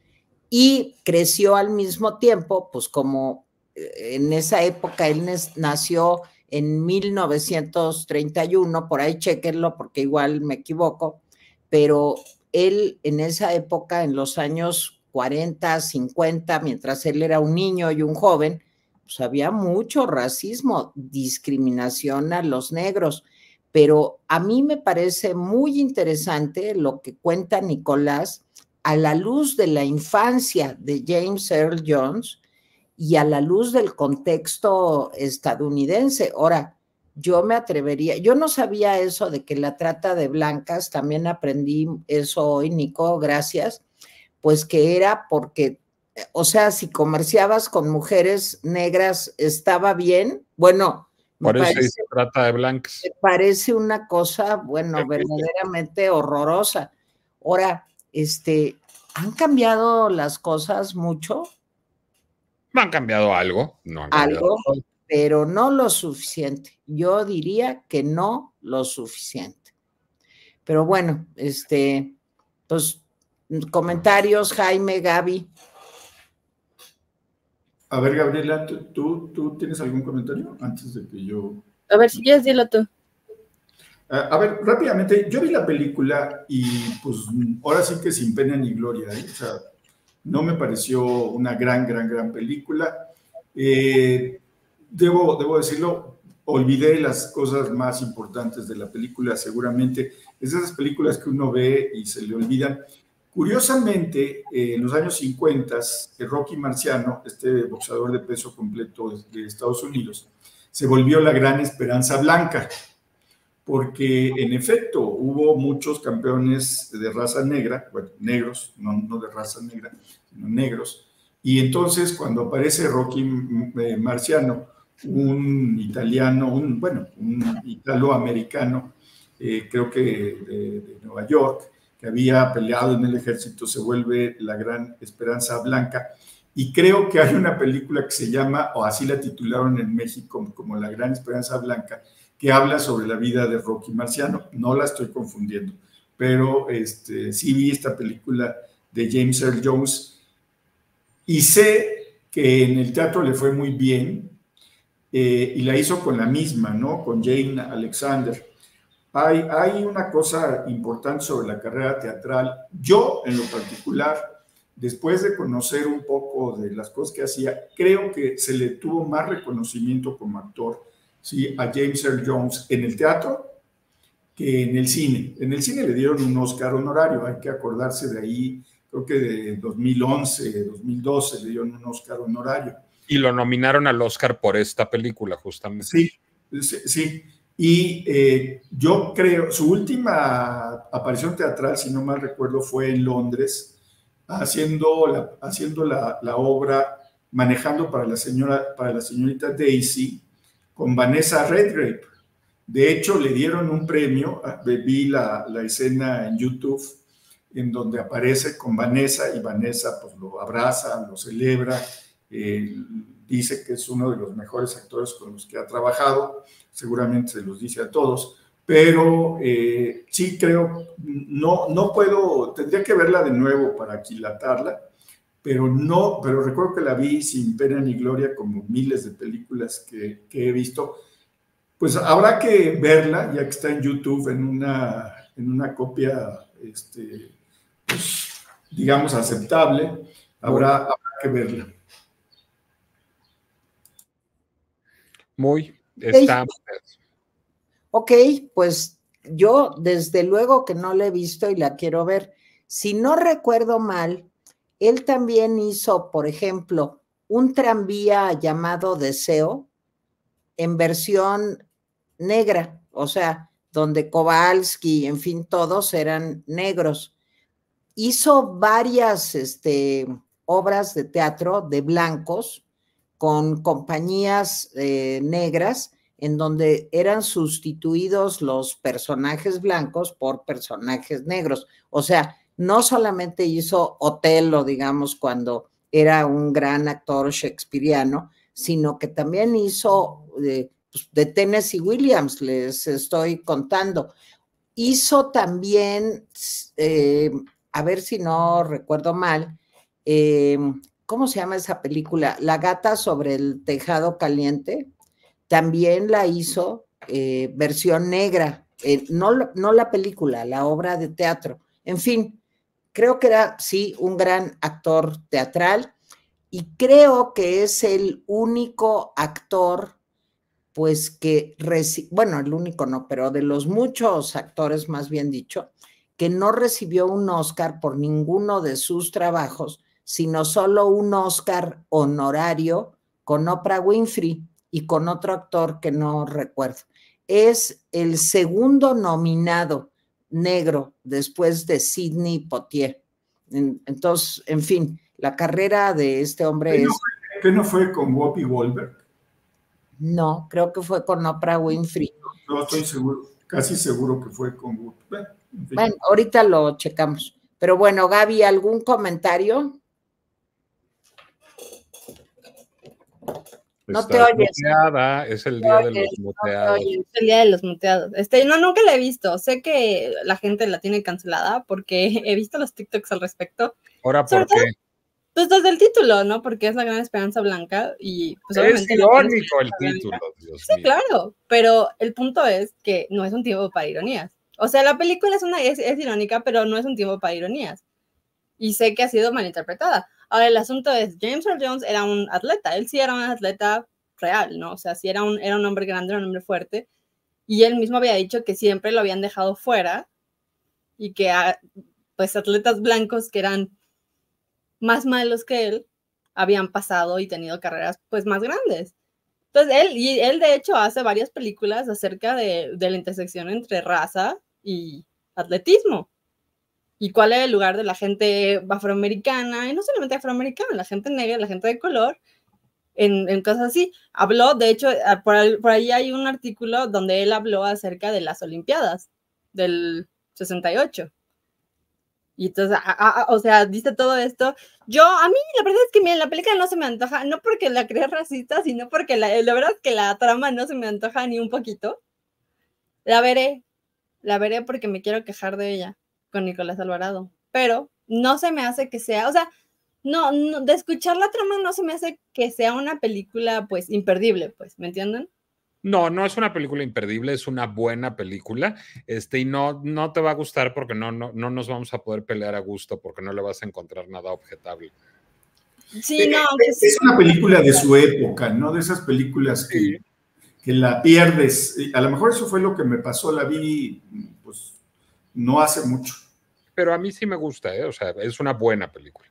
y creció al mismo tiempo, pues como en esa época él nació en mil novecientos treinta y uno, por ahí chéquenlo porque igual me equivoco, pero él en esa época, en los años cuarenta, cincuenta, mientras él era un niño y un joven, pues había mucho racismo, discriminación a los negros, pero a mí me parece muy interesante lo que cuenta Nicolás a la luz de la infancia de James Earl Jones y a la luz del contexto estadounidense. Ahora, yo me atrevería, yo no sabía eso de que la trata de blancas, también aprendí eso hoy, Nico, gracias, pues que era porque, o sea, si comerciabas con mujeres negras, ¿estaba bien? Bueno, por eso parece, se trata de blancas. Me parece una cosa, bueno, verdaderamente horrorosa. Ahora, este, ¿han cambiado las cosas mucho? Han cambiado algo, no han cambiado algo, todo. Pero no lo suficiente. Yo diría que no lo suficiente. Pero bueno, este, pues, comentarios, Jaime, Gaby. A ver, Gabriela, ¿tú, tú, ¿tú tienes algún comentario antes de que yo...? A ver, si quieres, dilo tú. A, a ver, rápidamente, yo vi la película y pues ahora sí que sin pena ni gloria, ¿eh? O sea, no me pareció una gran, gran, gran película. Eh, debo, debo decirlo, olvidé las cosas más importantes de la película, seguramente. Es de esas películas que uno ve y se le olvidan. Curiosamente, eh, en los años cincuenta, Rocky Marciano, este boxeador de peso completo de, de Estados Unidos, se volvió la gran esperanza blanca, porque en efecto hubo muchos campeones de raza negra, bueno, negros, no, no de raza negra, sino negros, y entonces cuando aparece Rocky Marciano, un italiano, un, bueno, un italoamericano, eh, creo que de, de Nueva York, que había peleado en el ejército, se vuelve la gran esperanza blanca, y creo que hay una película que se llama, o así la titularon en México, como La Gran Esperanza Blanca, que habla sobre la vida de Rocky Marciano. No la estoy confundiendo, pero este, sí vi esta película de James Earl Jones y sé que en el teatro le fue muy bien eh, y la hizo con la misma, ¿no? Con Jane Alexander. Hay, hay una cosa importante sobre la carrera teatral. Yo, en lo particular, después de conocer un poco de las cosas que hacía, creo que se le tuvo más reconocimiento como actor, ¿sí?, a James Earl Jones en el teatro que en el cine. En el cine le dieron un Oscar honorario, hay que acordarse de ahí, creo que de dos mil once, dos mil doce le dieron un Oscar honorario. Y lo nominaron al Oscar por esta película, justamente. Sí, sí, sí. Y eh, yo creo, su última aparición teatral, si no mal recuerdo, fue en Londres, haciendo la, haciendo la, la obra Manejando para la, señora, para la señorita Daisy, con Vanessa Redgrave. De hecho, le dieron un premio, vi la, la escena en YouTube, en donde aparece con Vanessa, y Vanessa pues lo abraza, lo celebra, eh, dice que es uno de los mejores actores con los que ha trabajado, seguramente se los dice a todos, pero eh, sí creo, no, no puedo, tendría que verla de nuevo para aquilatarla, pero no, pero recuerdo que la vi sin pena ni gloria, como miles de películas que, que he visto. Pues habrá que verla, ya que está en YouTube, en una, en una copia, este, pues, digamos, aceptable, habrá, habrá que verla. Muy, está. Ok, pues yo desde luego que no la he visto y la quiero ver. Si no recuerdo mal, él también hizo, por ejemplo, un tranvía llamado Deseo en versión negra, o sea, donde Kowalski, en fin, todos eran negros. Hizo varias este, obras de teatro de blancos con compañías eh, negras, en donde eran sustituidos los personajes blancos por personajes negros. O sea, no solamente hizo Otelo, digamos, cuando era un gran actor shakespeariano, sino que también hizo eh, pues, de Tennessee Williams, les estoy contando. Hizo también, eh, a ver si no recuerdo mal, eh, ¿cómo se llama esa película? La gata sobre el tejado caliente, también la hizo eh, versión negra, eh, no, no la película, la obra de teatro. En fin, creo que era, sí, un gran actor teatral y creo que es el único actor, pues que, bueno, el único no, pero de los muchos actores, más bien dicho, que no recibió un Oscar por ninguno de sus trabajos, sino solo un Oscar honorario con Oprah Winfrey y con otro actor que no recuerdo. Es el segundo nominado negro después de Sidney Poitier. Entonces, en fin, la carrera de este hombre ¿Qué es... no fue, ¿qué no fue con Whoopi Goldberg? No, creo que fue con Oprah Winfrey. No estoy seguro, casi seguro que fue con Whoopi. Bueno, en fin. Bueno, ahorita lo checamos. Pero bueno, Gaby, ¿algún comentario? No Está te oyes. muteada, es el día de los muteados. Es el día de los muteados. Este, no, nunca la he visto. Sé que la gente la tiene cancelada porque he visto los TikToks al respecto. ¿Ahora por qué? Pues desde el título, ¿no? Porque es la Gran Esperanza Blanca y pues es irónico el título, Dios sí, mío. claro, pero el punto es que no es un tiempo para ironías. O sea, la película es, una, es, es irónica, pero no es un tiempo para ironías. Y sé que ha sido malinterpretada. Ahora, el asunto es, James Earl Jones era un atleta, él sí era un atleta real, ¿no? O sea, sí era un, era un hombre grande, era un hombre fuerte, y él mismo había dicho que siempre lo habían dejado fuera y que, pues, atletas blancos que eran más malos que él habían pasado y tenido carreras, pues, más grandes. Entonces, él, y él de hecho hace varias películas acerca de, de la intersección entre raza y atletismo. Y cuál es el lugar de la gente afroamericana, y no solamente afroamericana, la gente negra, la gente de color, en, en cosas así. Habló, de hecho, por, por ahí hay un artículo donde él habló acerca de las Olimpiadas del sesenta y ocho. Y entonces, a, a, o sea, dice todo esto. Yo, a mí, la verdad es que miren, la película no se me antoja, no porque la crea racista, sino porque la, la verdad es que la trama no se me antoja ni un poquito. La veré, la veré porque me quiero quejar de ella con Nicolás Alvarado, pero no se me hace que sea, o sea, no, no, de escuchar la trama no se me hace que sea una película, pues, imperdible, pues, ¿me entienden? No, no es una película imperdible, es una buena película, este, y no, no te va a gustar porque no, no, no nos vamos a poder pelear a gusto porque no le vas a encontrar nada objetable. Sí, no. Es, es una película de su época, ¿no? De esas películas que, sí. que la pierdes. A lo mejor eso fue lo que me pasó, la vi, pues, no hace mucho. Pero a mí sí me gusta, ¿eh? O sea, es una buena película.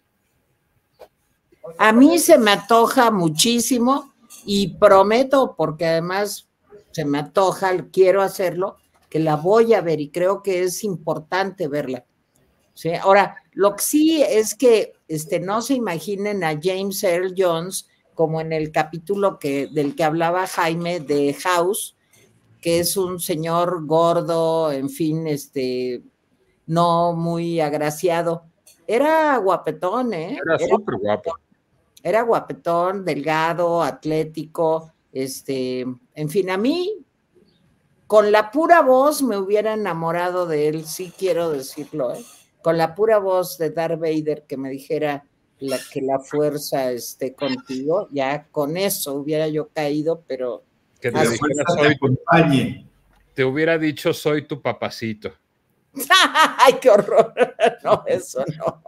A mí se me antoja muchísimo y prometo, porque además se me antoja, quiero hacerlo, que la voy a ver y creo que es importante verla. ¿Sí? Ahora, lo que sí es que este, no se imaginen a James Earl Jones como en el capítulo que, del que hablaba Jaime de House, que es un señor gordo, en fin, este, no muy agraciado. Era guapetón, ¿eh? Era, era súper guapo. Era guapetón, delgado, atlético, este, en fin, a mí, con la pura voz me hubiera enamorado de él, sí quiero decirlo, ¿eh? Con la pura voz de Darth Vader que me dijera la, que la fuerza esté contigo, ya con eso hubiera yo caído, pero... Que te dijera, soy tu, te hubiera dicho, soy tu papacito. ¡Ay, qué horror! No, eso no.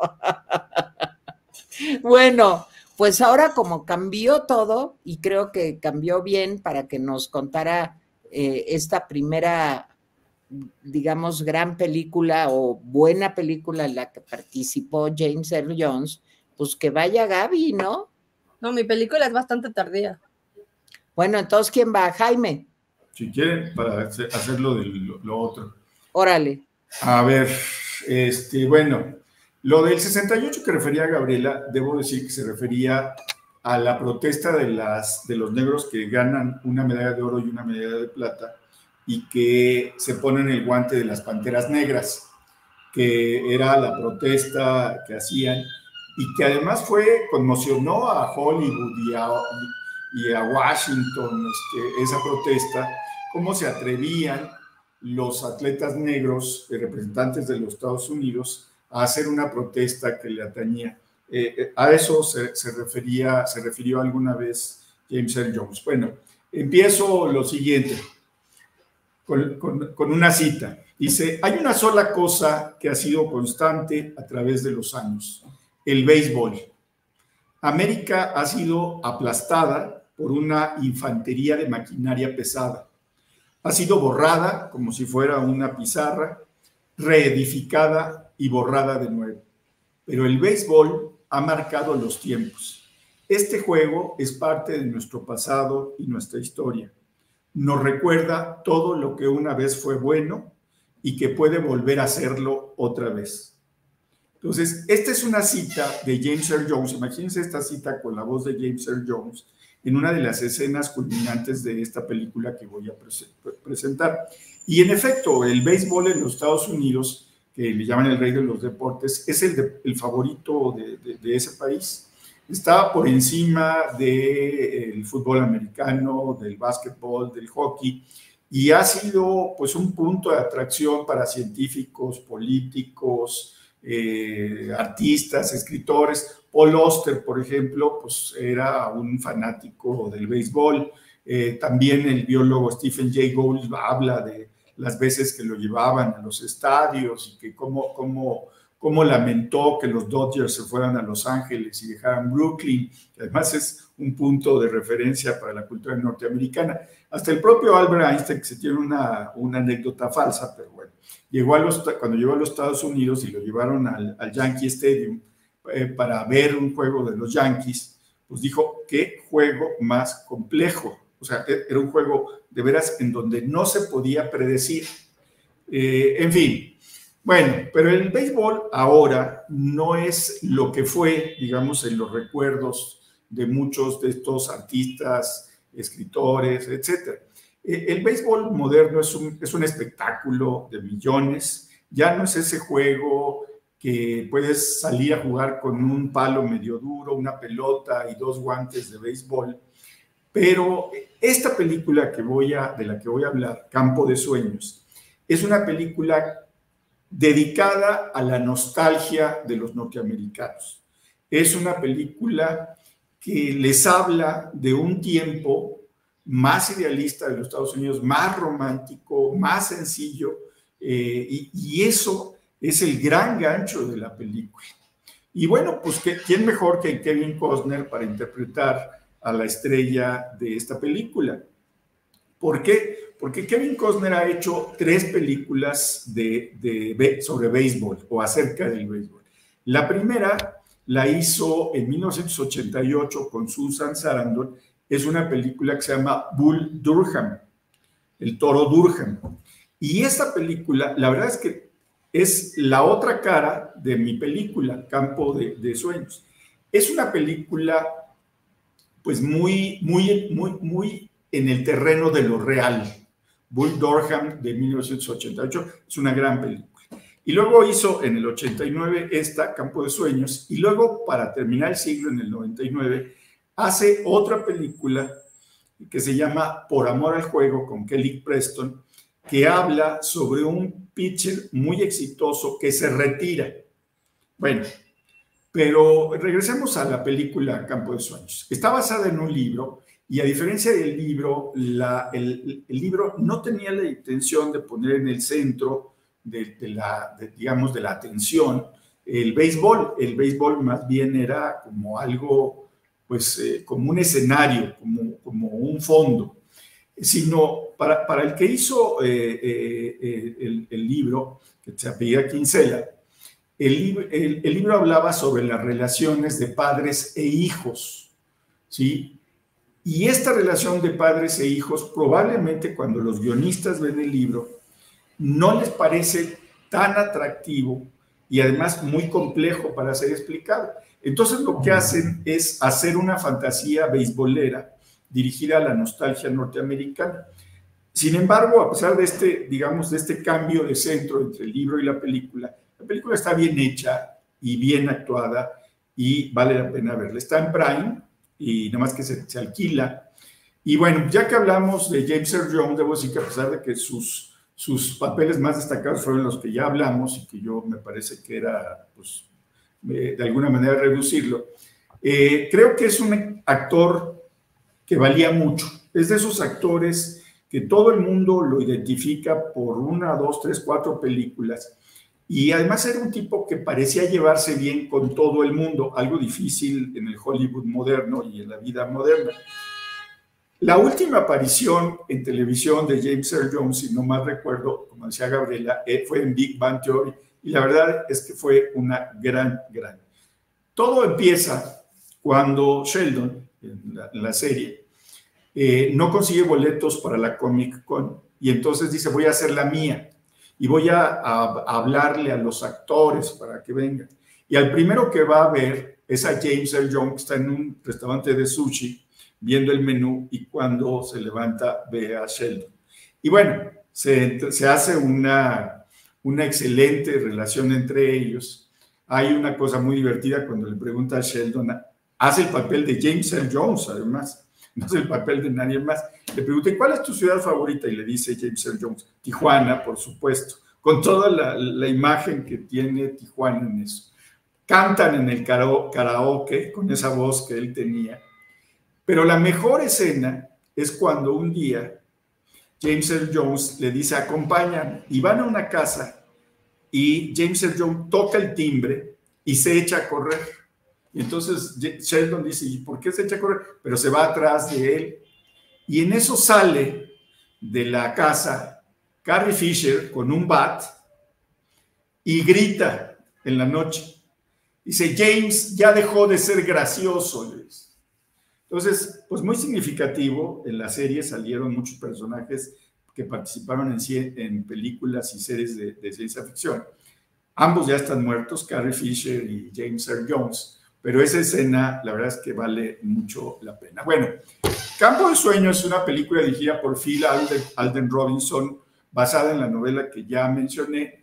Bueno, pues ahora como cambió todo, y creo que cambió bien para que nos contara eh, esta primera, digamos, gran película o buena película en la que participó James Earl Jones, pues que vaya Gaby, ¿no? No, mi película es bastante tardía. Bueno, entonces, ¿quién va? Jaime. Si quieren, para hacerlo de lo, lo otro. Órale. A ver, este, bueno, lo del sesenta y ocho que refería a Gabriela, debo decir que se refería a la protesta de, las, de los negros que ganan una medalla de oro y una medalla de plata y que se ponen el guante de las panteras negras, que era la protesta que hacían y que además fue, conmocionó a Hollywood y a, y a Washington este, esa protesta, cómo se atrevían los atletas negros, representantes de los Estados Unidos, a hacer una protesta que le atañía. Eh, a eso se, se, refería, se refirió alguna vez James Earl Jones. Bueno, empiezo lo siguiente, con, con, con una cita. Dice, hay una sola cosa que ha sido constante a través de los años, el béisbol. América ha sido aplastada por una infantería de maquinaria pesada. Ha sido borrada como si fuera una pizarra, reedificada y borrada de nuevo. Pero el béisbol ha marcado los tiempos. Este juego es parte de nuestro pasado y nuestra historia. Nos recuerda todo lo que una vez fue bueno y que puede volver a serlo otra vez. Entonces, esta es una cita de James Earl Jones. Imagínense esta cita con la voz de James Earl Jones en una de las escenas culminantes de esta película que voy a pre- presentar. Y en efecto, el béisbol en los Estados Unidos, que le llaman el rey de los deportes, es el, de, el favorito de, de, de ese país. Está por encima del fútbol americano, del básquetbol, del hockey, y ha sido pues un punto de atracción para científicos, políticos, eh, artistas, escritores. Paul Auster, por ejemplo, pues era un fanático del béisbol. Eh, también el biólogo Stephen Jay Gould habla de las veces que lo llevaban a los estadios y que cómo, cómo, cómo lamentó que los Dodgers se fueran a Los Ángeles y dejaran Brooklyn, que además es un punto de referencia para la cultura norteamericana. Hasta el propio Albert Einstein, que se tiene una, una anécdota falsa, pero bueno, llegó a los, cuando llegó a los Estados Unidos y lo llevaron al, al Yankee Stadium eh, para ver un juego de los Yankees, pues dijo, qué juego más complejo. O sea, era un juego de veras en donde no se podía predecir. Eh, en fin, bueno, pero el béisbol ahora no es lo que fue, digamos, en los recuerdos de muchos de estos artistas, escritores, etcétera. Eh, el béisbol moderno es un, es un espectáculo de millones, ya no es ese juego que puedes salir a jugar con un palo medio duro, una pelota y dos guantes de béisbol. Pero esta película que voy a, de la que voy a hablar, Campo de Sueños, es una película dedicada a la nostalgia de los norteamericanos. Es una película que les habla de un tiempo más idealista de los Estados Unidos, más romántico, más sencillo, eh, y, y eso es el gran gancho de la película. Y bueno, pues ¿quién mejor que Kevin Costner para interpretar a la estrella de esta película? ¿Por qué? Porque Kevin Costner ha hecho tres películas de, de, sobre béisbol o acerca del béisbol. La primera la hizo en mil novecientos ochenta y ocho con Susan Sarandon. Es una película que se llama Bull Durham, el toro Durham. Y esta película, la verdad es que es la otra cara de mi película, Campo de, de Sueños. Es una película pues muy, muy, muy, muy en el terreno de lo real. Bull Durham de mil novecientos ochenta y ocho es una gran película. Y luego hizo en el ochenta y nueve esta, Campo de Sueños, y luego para terminar el siglo, en el noventa y nueve, hace otra película que se llama Por Amor al Juego con Kelly Preston, que habla sobre un pitcher muy exitoso que se retira. Bueno, pero regresemos a la película Campo de Sueños. Está basada en un libro y a diferencia del libro, la, el, el libro no tenía la intención de poner en el centro de, de la, de, digamos, de la atención el béisbol. El béisbol más bien era como algo, pues, eh, como un escenario, como, como un fondo. Sino para, para el que hizo eh, eh, el, el libro, que se apellida Kinsella, el, el, el libro hablaba sobre las relaciones de padres e hijos, ¿sí? Y esta relación de padres e hijos, probablemente cuando los guionistas ven el libro, no les parece tan atractivo y además muy complejo para ser explicado. Entonces lo que hacen es hacer una fantasía beisbolera dirigida a la nostalgia norteamericana. Sin embargo, a pesar de este, digamos, de este cambio de centro entre el libro y la película, la película está bien hecha y bien actuada y vale la pena verla. Está en Prime y nada más que se, se alquila. Y bueno, ya que hablamos de James Earl Jones, debo decir que a pesar de que sus, sus papeles más destacados fueron los que ya hablamos y que yo me parece que era, pues, eh, de alguna manera reducirlo. Eh, creo que es un actor que valía mucho. Es de esos actores que todo el mundo lo identifica por una, dos, tres, cuatro películas. Y además era un tipo que parecía llevarse bien con todo el mundo, algo difícil en el Hollywood moderno y en la vida moderna. La última aparición en televisión de James Earl Jones, si no mal recuerdo, como decía Gabriela, fue en Big Bang Theory, y la verdad es que fue una gran, gran. Todo empieza cuando Sheldon, en la, en la serie, eh, no consigue boletos para la Comic Con, y entonces dice, voy a hacer la mía, y voy a, a, a hablarle a los actores para que vengan. Y al primero que va a ver es a James Earl Jones, que está en un restaurante de sushi, viendo el menú, y cuando se levanta ve a Sheldon. Y bueno, se, se hace una, una excelente relación entre ellos. Hay una cosa muy divertida cuando le pregunta a Sheldon, hace el papel de James Earl Jones, además, no es el papel de nadie más. Le pregunta, ¿cuál es tu ciudad favorita? Y le dice James Earl Jones, Tijuana, por supuesto, con toda la, la imagen que tiene Tijuana en eso. Cantan en el karaoke con esa voz que él tenía. Pero la mejor escena es cuando un día James Earl Jones le dice, acompáñame, y van a una casa y James Earl Jones toca el timbre y se echa a correr. Y entonces Sheldon dice, ¿y por qué se echa a correr? Pero se va atrás de él. Y en eso sale de la casa Carrie Fisher con un bat y grita en la noche. Dice, James ya dejó de ser gracioso, Luis. Entonces, pues muy significativo, en la serie salieron muchos personajes que participaron en, en películas y series de, de ciencia ficción. Ambos ya están muertos, Carrie Fisher y James Earl Jones, pero esa escena, la verdad es que vale mucho la pena. Bueno, Campo de Sueño es una película dirigida por Phil Alden, Alden Robinson, basada en la novela que ya mencioné,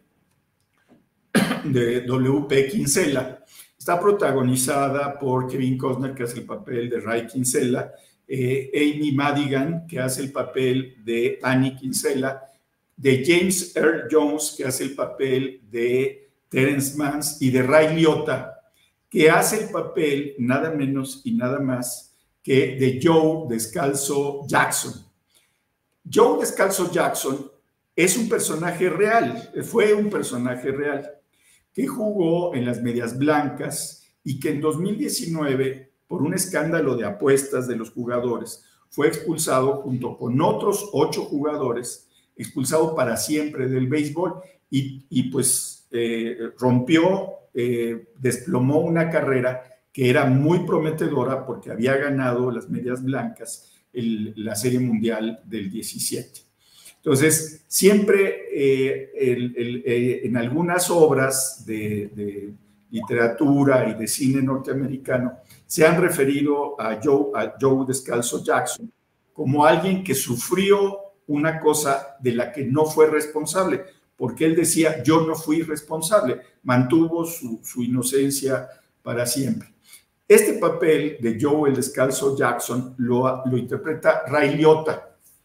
de W P Kinsella. Está protagonizada por Kevin Costner, que hace el papel de Ray Kinsella, eh, Amy Madigan, que hace el papel de Annie Kinsella, de James Earl Jones, que hace el papel de Terence Manns, y de Ray Liotta, que hace el papel nada menos y nada más que de Joe Descalzo Jackson. Joe Descalzo Jackson es un personaje real, fue un personaje real, que jugó en las Medias Blancas y que en dos mil diecinueve, por un escándalo de apuestas de los jugadores, fue expulsado junto con otros ocho jugadores, expulsado para siempre del béisbol y, y pues eh, rompió, eh, desplomó una carrera que era muy prometedora porque había ganado las Medias Blancas el, la Serie Mundial del diecisiete. Entonces, siempre eh, el, el, eh, en algunas obras de, de literatura y de cine norteamericano se han referido a Joe, a Joe Descalzo Jackson como alguien que sufrió una cosa de la que no fue responsable, porque él decía, yo no fui responsable, mantuvo su, su inocencia para siempre. Este papel de Joe el Descalzo Jackson lo, lo interpreta Ray Liotta.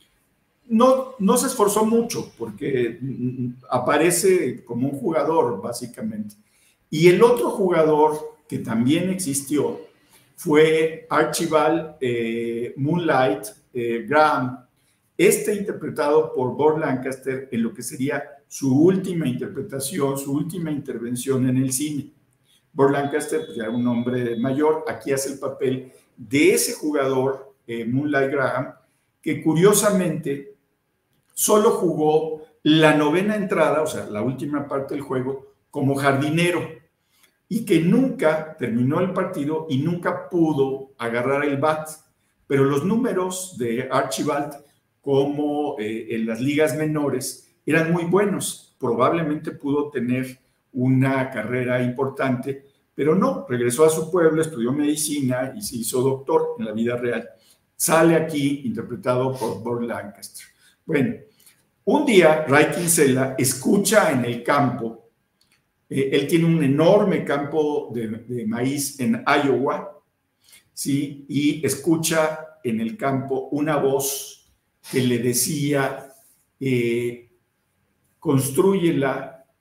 No, no se esforzó mucho porque aparece como un jugador, básicamente. Y el otro jugador que también existió fue Archibald eh, Moonlight eh, Graham, este interpretado por Burt Lancaster en lo que sería su última interpretación, su última intervención en el cine. Burt Lancaster, pues ya era un hombre mayor, aquí hace el papel de ese jugador, eh, Moonlight Graham, que curiosamente solo jugó la novena entrada, o sea, la última parte del juego, como jardinero, y que nunca terminó el partido y nunca pudo agarrar el bat. Pero los números de Archibald, como eh, en las ligas menores, eran muy buenos. Probablemente pudo tener una carrera importante, pero no, regresó a su pueblo, estudió medicina y se hizo doctor en la vida real. Sale aquí interpretado por Burt Lancaster. Bueno, un día Ray Kinsella escucha en el campo, eh, él tiene un enorme campo de, de maíz en Iowa, ¿sí? Y escucha en el campo una voz que le decía, eh, constrúyela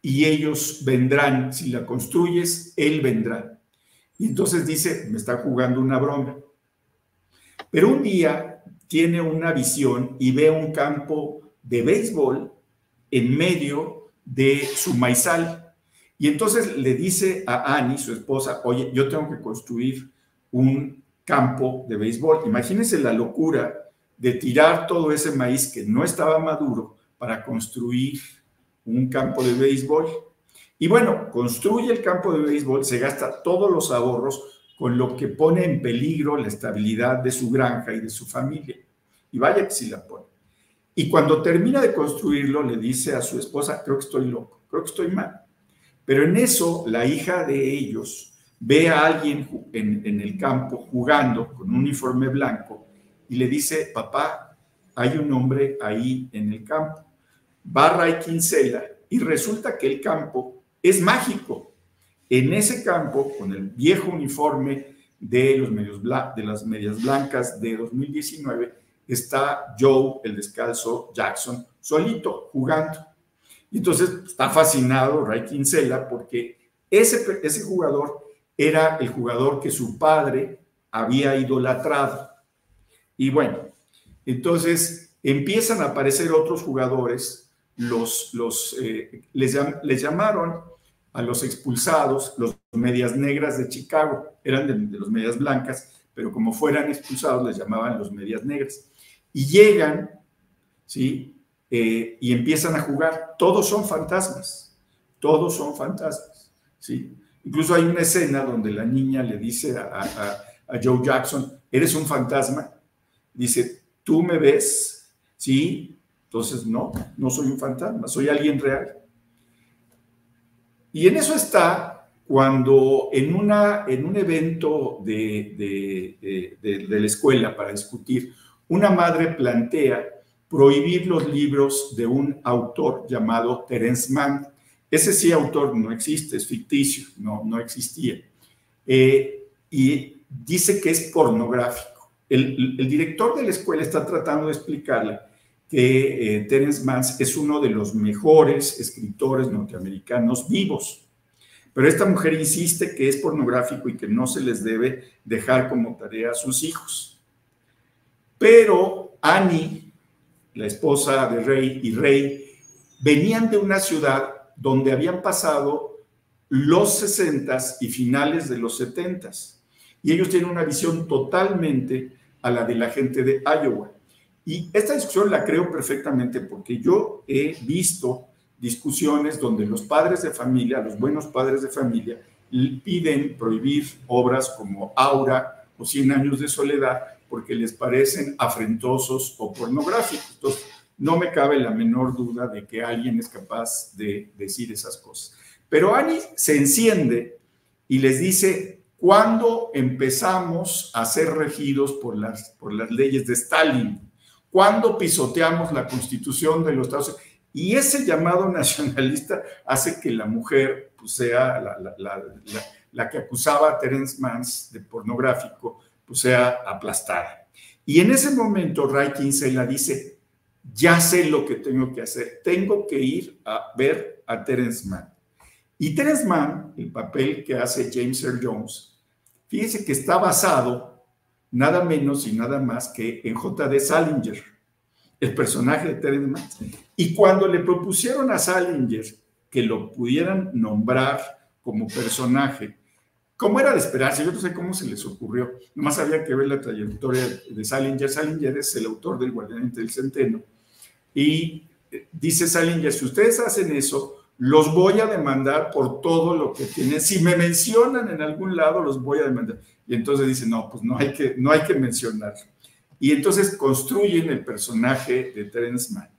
y ellos vendrán. Si la construyes, él vendrá. Y entonces dice, me está jugando una broma. Pero un día tiene una visión y ve un campo de béisbol en medio de su maizal. Y entonces le dice a Annie, su esposa, oye, yo tengo que construir un campo de béisbol. Imagínense la locura de tirar todo ese maíz que no estaba maduro para construir un campo de béisbol. Y bueno, construye el campo de béisbol, se gasta todos los ahorros, con lo que pone en peligro la estabilidad de su granja y de su familia. Y vaya que sí la pone. Y cuando termina de construirlo, le dice a su esposa, creo que estoy loco, creo que estoy mal. Pero en eso, la hija de ellos ve a alguien en, en el campo jugando con un uniforme blanco y le dice, papá, hay un hombre ahí en el campo. Va Ray Kinsella y resulta que el campo es mágico. En ese campo, con el viejo uniforme de, los medios de las medias blancas de dos mil diecinueve, está Joe, el descalzo Jackson, solito, jugando. Y entonces está fascinado Ray Kinsella porque ese, ese jugador era el jugador que su padre había idolatrado. Y bueno, entonces empiezan a aparecer otros jugadores, los, los, eh, les, les llamaron a los expulsados, los medias negras de Chicago, eran de, de los medias blancas, pero como fueran expulsados les llamaban los medias negras. Y llegan, ¿sí? Eh, y empiezan a jugar. Todos son fantasmas, todos son fantasmas, ¿sí? Incluso hay una escena donde la niña le dice a, a, a Joe Jackson, ¿eres un fantasma? Dice, ¿tú me ves? Sí. Entonces, no, no soy un fantasma, soy alguien real. Y en eso está cuando en, una, en un evento de, de, de, de, de la escuela para discutir, una madre plantea prohibir los libros de un autor llamado Terence Mann. Ese sí autor no existe, es ficticio, no, no existía. Eh, y dice que es pornográfico. El, el director de la escuela está tratando de explicarle que eh, Terence Mann es uno de los mejores escritores norteamericanos vivos. Pero esta mujer insiste que es pornográfico y que no se les debe dejar como tarea a sus hijos. Pero Annie, la esposa de Ray, y Ray venían de una ciudad donde habían pasado los sesentas y finales de los setentas. Y ellos tienen una visión totalmente a la de la gente de Iowa. Y esta discusión la creo perfectamente porque yo he visto discusiones donde los padres de familia, los buenos padres de familia, piden prohibir obras como Aura o Cien años de soledad porque les parecen afrentosos o pornográficos. Entonces, no me cabe la menor duda de que alguien es capaz de decir esas cosas. Pero Annie se enciende y les dice, ¿cuándo empezamos a ser regidos por las, por las leyes de Stalin? ¿Cuándo pisoteamos la Constitución de los Estados Unidos? Y ese llamado nacionalista hace que la mujer pues, sea la, la, la, la, la que acusaba a Terence Mann de pornográfico, pues sea aplastada. Y en ese momento Ray Kinsella dice, ya sé lo que tengo que hacer, tengo que ir a ver a Terence Mann. Y Terence Mann, el papel que hace James Earl Jones, fíjense que está basado nada menos y nada más que en J D Salinger, el personaje de Terence Mann. Y cuando le propusieron a Salinger que lo pudieran nombrar como personaje, como era de esperarse, yo no sé cómo se les ocurrió, nomás había que ver la trayectoria de Salinger. Salinger es el autor del Guardián entre el Centeno, y dice Salinger, si ustedes hacen eso, los voy a demandar por todo lo que tienen, si me mencionan en algún lado, los voy a demandar. Y entonces dice, no, pues no hay que, no hay que mencionar. Y entonces construyen el personaje de Terence Mann.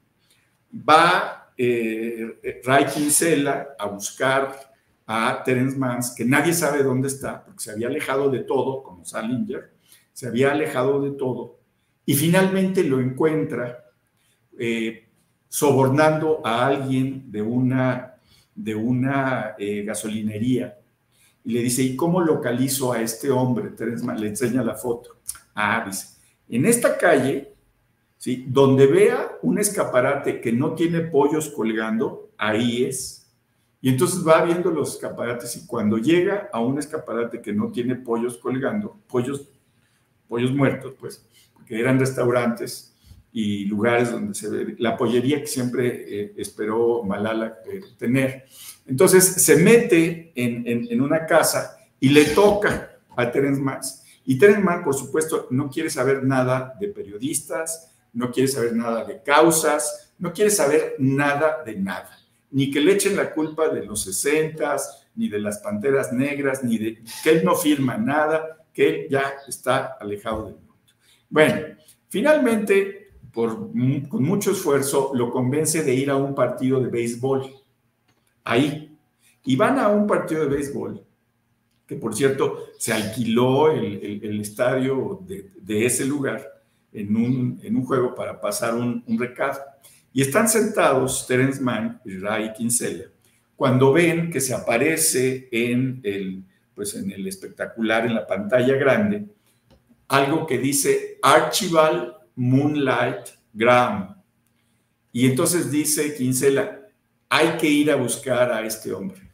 Va eh, Ray Kinsella a buscar a Terence Mann, que nadie sabe dónde está, porque se había alejado de todo, como Salinger, se había alejado de todo, y finalmente lo encuentra eh, sobornando a alguien de una, de una eh, gasolinería, y le dice, ¿y cómo localizo a este hombre? Terence Mann le enseña la foto. Ah, dice, en esta calle, ¿sí? Donde vea un escaparate que no tiene pollos colgando, ahí es. Y entonces va viendo los escaparates y cuando llega a un escaparate que no tiene pollos colgando, pollos, pollos muertos, pues, porque eran restaurantes y lugares donde se ve la pollería que siempre eh, esperó Malala eh, tener. Entonces se mete en, en, en una casa y le toca a Terence Mann. Y Terence Mann, por supuesto, no quiere saber nada de periodistas, no quiere saber nada de causas, no quiere saber nada de nada. Ni que le echen la culpa de los sesentas, ni de las Panteras Negras, ni de que él no firma nada, que él ya está alejado del mundo. Bueno, finalmente, por, con mucho esfuerzo, lo convence de ir a un partido de béisbol. Ahí. Y van a un partido de béisbol, que por cierto, se alquiló el, el, el estadio de, de ese lugar en un, en un juego para pasar un, un recado. Y están sentados Terence Mann y Ray Kinsella cuando ven que se aparece en el, pues en el espectacular, en la pantalla grande, algo que dice Archibald Moonlight Graham. Y entonces dice Kinsella, hay que ir a buscar a este hombre.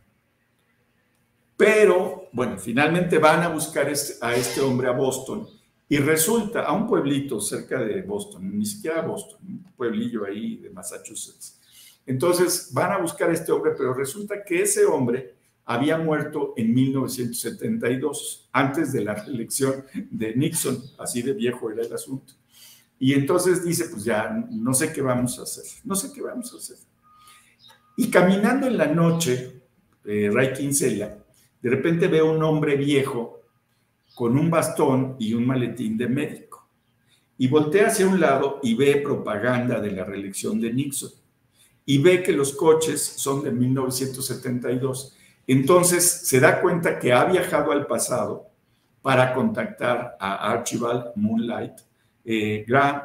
Pero, bueno, finalmente van a buscar a este hombre a Boston. Y resulta, a un pueblito cerca de Boston, ni siquiera Boston, un pueblillo ahí de Massachusetts. Entonces van a buscar a este hombre, pero resulta que ese hombre había muerto en mil novecientos setenta y dos, antes de la reelección de Nixon, así de viejo era el asunto. Y entonces dice, pues ya, no sé qué vamos a hacer, no sé qué vamos a hacer. Y caminando en la noche, eh, Ray Kinsella, de repente ve a un hombre viejo con un bastón y un maletín de médico. Y voltea hacia un lado y ve propaganda de la reelección de Nixon. Y ve que los coches son de mil novecientos setenta y dos. Entonces se da cuenta que ha viajado al pasado para contactar a Archibald Moonlight eh, Graham.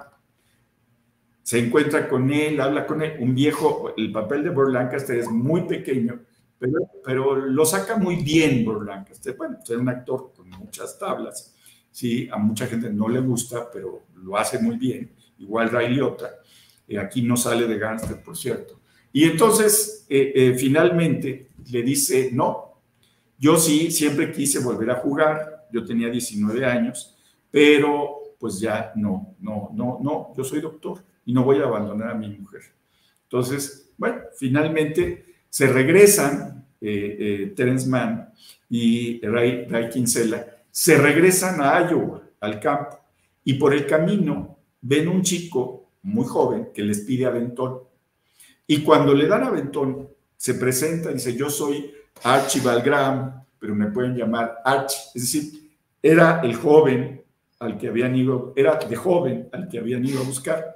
Se encuentra con él, habla con él. Un viejo, el papel de Burt Lancaster es muy pequeño, Pero, pero lo saca muy bien Burt Lancaster. Bueno, es un actor con muchas tablas, ¿sí? A mucha gente no le gusta, pero lo hace muy bien. Igual Ray Liotta, eh, aquí no sale de gángster, por cierto. Y entonces, eh, eh, finalmente, le dice, no, yo sí, siempre quise volver a jugar, yo tenía diecinueve años, pero pues ya no, no, no, no, yo soy doctor y no voy a abandonar a mi mujer. Entonces, bueno, finalmente se regresan, eh, eh, Terence Mann y Ray, Ray Kinsella, se regresan a Iowa, al campo, y por el camino ven un chico muy joven que les pide aventón. Y cuando le dan aventón, se presenta y dice, yo soy Archibald Graham, pero me pueden llamar Archie. Es decir, era el joven al que habían ido, era de joven al que habían ido a buscar.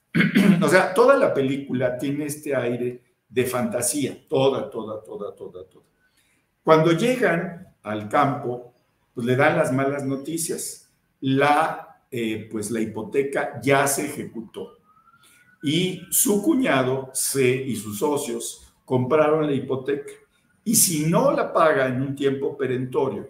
O sea, toda la película tiene este aire de fantasía, toda, toda, toda, toda, toda. Cuando llegan al campo, pues le dan las malas noticias. La, eh, pues la hipoteca ya se ejecutó. Y su cuñado se, y sus socios compraron la hipoteca. Y si no la paga en un tiempo perentorio,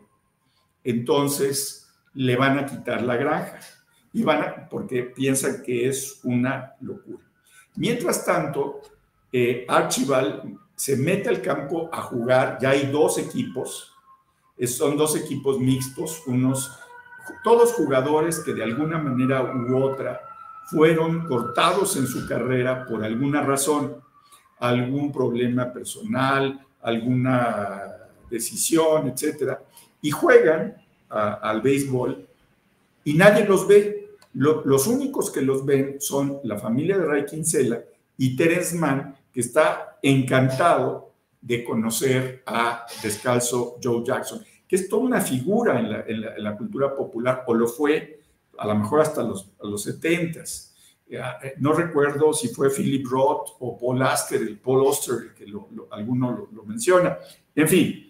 entonces le van a quitar la granja. Y van a, porque piensan que es una locura. Mientras tanto, eh, Archibald se mete al campo a jugar. Ya hay dos equipos. Son dos equipos mixtos, unos, todos jugadores que de alguna manera u otra fueron cortados en su carrera por alguna razón, algún problema personal, alguna decisión, etcétera, y juegan a, al béisbol y nadie los ve. Lo, los únicos que los ven son la familia de Ray Kinsella y Terence Mann, que está encantado de conocer a Descalzo Joe Jackson, que es toda una figura en la, en la, en la cultura popular, o lo fue a lo mejor hasta los, a los setentas. No recuerdo si fue Philip Roth o Paul Auster, el Paul Auster, que lo, lo, alguno lo, lo menciona. En fin.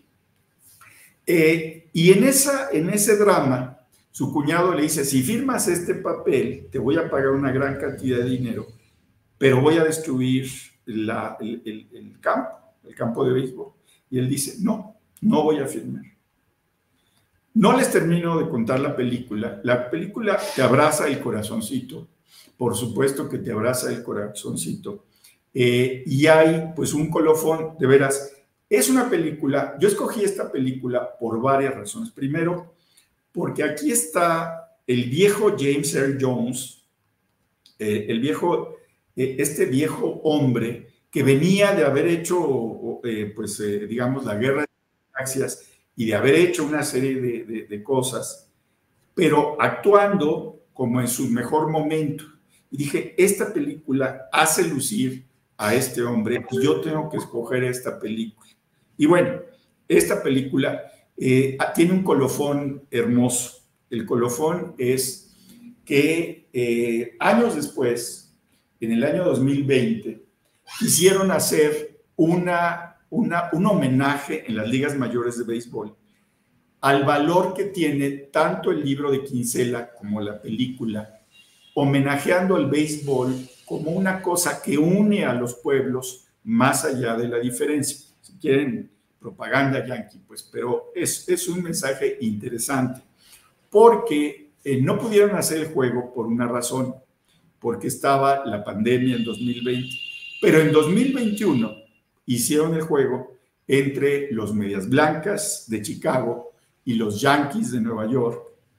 Eh, y en, esa, en ese drama, su cuñado le dice, si firmas este papel, te voy a pagar una gran cantidad de dinero, pero voy a destruir la, el, el, el campo, el campo de béisbol. Y él dice, no, no voy a firmar. No les termino de contar la película. La película te abraza el corazoncito. Por supuesto que te abraza el corazoncito. Eh, y hay pues un colofón, de veras, Es una película, yo escogí esta película por varias razones. Primero, porque aquí está el viejo James Earl Jones, eh, el viejo, eh, este viejo hombre que venía de haber hecho, eh, pues, eh, digamos, la Guerra de las Galaxias y de haber hecho una serie de, de, de cosas, pero actuando como en su mejor momento. Y dije, esta película hace lucir a este hombre y yo tengo que escoger esta película. Y bueno, esta película eh, tiene un colofón hermoso. El colofón es que eh, años después, en el año dos mil veinte, quisieron hacer una, una, un homenaje en las ligas mayores de béisbol al valor que tiene tanto el libro de Kinsella como la película, homenajeando al béisbol como una cosa que une a los pueblos más allá de la diferencia. Si quieren propaganda yankee, pues, pero es, es un mensaje interesante, porque eh, no pudieron hacer el juego por una razón, porque estaba la pandemia en dos mil veinte, pero en dos mil veintiuno hicieron el juego entre los Medias Blancas de Chicago y los Yankees de Nueva York,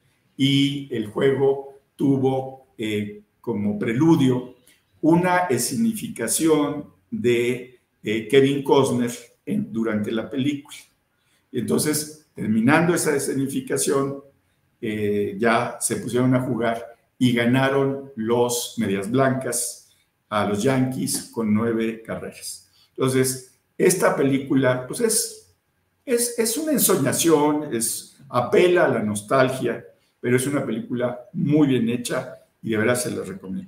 y el juego tuvo eh, como preludio una escenificación de eh, Kevin Costner en, durante la película. Entonces, terminando esa escenificación, eh, ya se pusieron a jugar y ganaron los Medias Blancas a los Yankees con nueve carreras. Entonces, esta película, pues es Es, es una ensoñación, es, apela a la nostalgia, pero es una película muy bien hecha y de verdad se la recomiendo.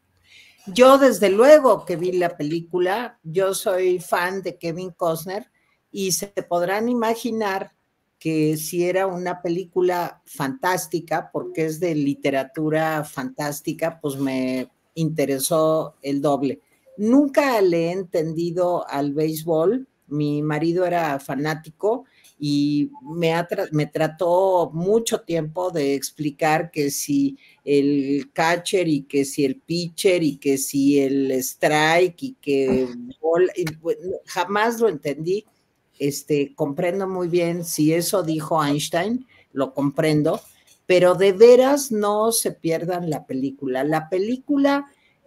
Yo desde luego que vi la película, yo soy fan de Kevin Costner y se podrán imaginar que si era una película fantástica, porque es de literatura fantástica, pues me interesó el doble. Nunca le he entendido al béisbol. Mi marido era fanático y me, ha tra me trató mucho tiempo de explicar que si el catcher y que si el pitcher y que si el strike y que y, bueno, jamás lo entendí. Este, comprendo muy bien si eso dijo Einstein, lo comprendo, pero de veras no se pierdan la película. La película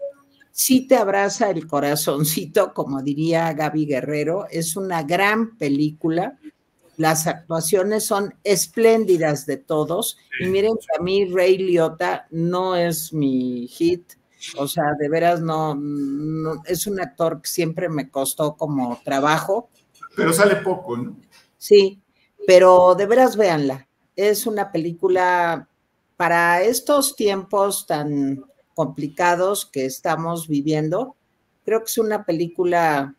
sí te abraza el corazoncito, como diría Gaby Guerrero, es una gran película, las actuaciones son espléndidas de todos, y miren que a mí Ray Liotta no es mi hit, o sea, de veras no, no, es un actor que siempre me costó como trabajo. Pero sale poco, ¿no? Sí, pero de veras véanla, es una película para estos tiempos tan complicados que estamos viviendo, creo que es una película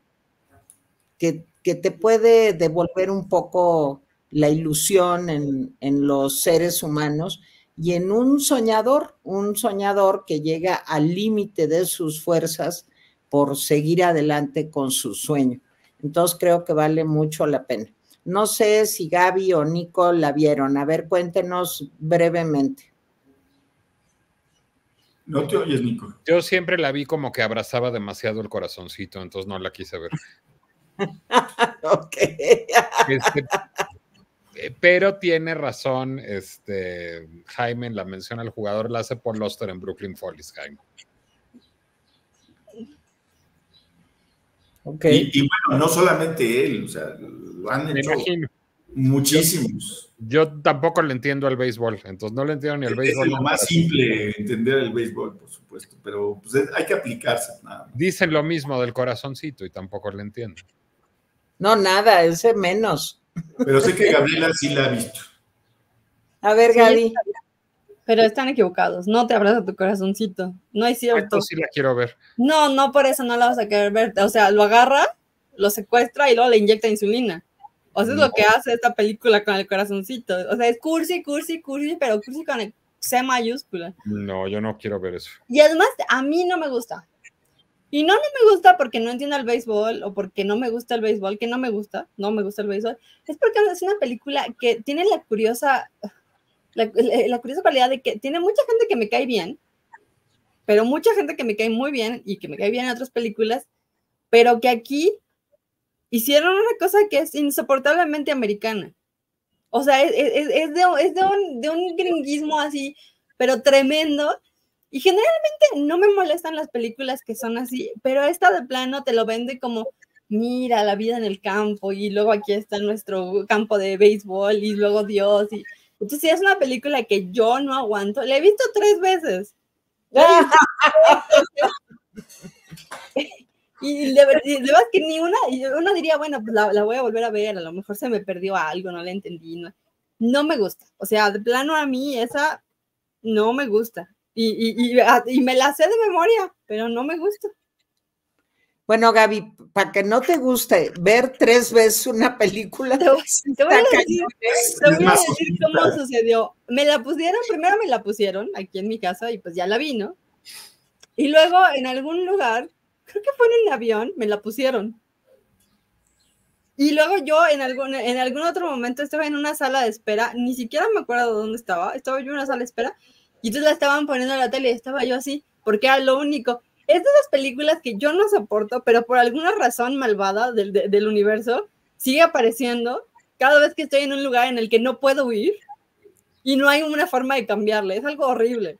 que, que te puede devolver un poco la ilusión en, en los seres humanos y en un soñador, un soñador que llega al límite de sus fuerzas por seguir adelante con su sueño. Entonces creo que vale mucho la pena. No sé si Gaby o Nico la vieron. A ver, cuéntenos brevemente. No te oyes, Nico. Yo siempre la vi como que abrazaba demasiado el corazoncito, entonces no la quise ver. Ok. Este, pero tiene razón, este, Jaime, la menciona el jugador, la hace Paul Auster en Brooklyn Follies, Jaime. Okay. Y, y bueno, no solamente él, o sea, lo han Me hecho imagino. Muchísimos. Yo, yo tampoco le entiendo al béisbol, entonces no le entiendo ni al béisbol. Es lo más simple entender el béisbol, por supuesto, pero pues, hay que aplicarse. Nada más. Dicen lo mismo del corazoncito y tampoco le entiendo. No, nada, ese menos. Pero sé que Gabriela sí la ha visto. A ver, Gaby. Sí, pero están equivocados. No te abraza tu corazoncito. No es cierto. Yo sí la quiero ver. No, no, por eso no la vas a querer ver. O sea, lo agarra, lo secuestra y luego le inyecta insulina. O sea, no. Es lo que hace esta película con el corazoncito. O sea, es cursi, cursi, cursi, pero cursi con el C mayúscula. No, yo no quiero ver eso. Y además, a mí no me gusta. Y no, no me gusta porque no entiendo el béisbol o porque no me gusta el béisbol, que no me gusta, no me gusta el béisbol. Es porque es una película que tiene la curiosa, la, la, la curiosa cualidad de que tiene mucha gente que me cae bien, pero mucha gente que me cae muy bien y que me cae bien en otras películas, pero que aquí hicieron una cosa que es insoportablemente americana. O sea, es, es, es, de, es de, un, de un gringuismo así, pero tremendo. Y generalmente no me molestan las películas que son así, pero esta de plano te lo vende como, mira, la vida en el campo, y luego aquí está nuestro campo de béisbol, y luego Dios. Y... Entonces es una película que yo no aguanto. La he visto tres veces. Y de verdad que ni una, uno diría, bueno, pues la, la voy a volver a ver, a lo mejor se me perdió algo, no la entendí. No, no me gusta. O sea, de plano a mí esa no me gusta. Y, y, y, y me la sé de memoria, pero no me gusta. Bueno, Gaby, para que no te guste ver tres veces una película, te, te voy a decir, te voy a decir cómo sucedió. Me la pusieron, primero me la pusieron aquí en mi casa y pues ya la vi, ¿no? Y luego en algún lugar, creo que fue en un avión, me la pusieron. Y luego yo en algún, en algún otro momento estaba en una sala de espera, ni siquiera me acuerdo dónde estaba, estaba yo en una sala de espera, y entonces la estaban poniendo en la tele y estaba yo así, porque era lo único. Es de esas películas que yo no soporto, pero por alguna razón malvada del, de, del universo, sigue apareciendo cada vez que estoy en un lugar en el que no puedo huir y no hay una forma de cambiarle. Es algo horrible.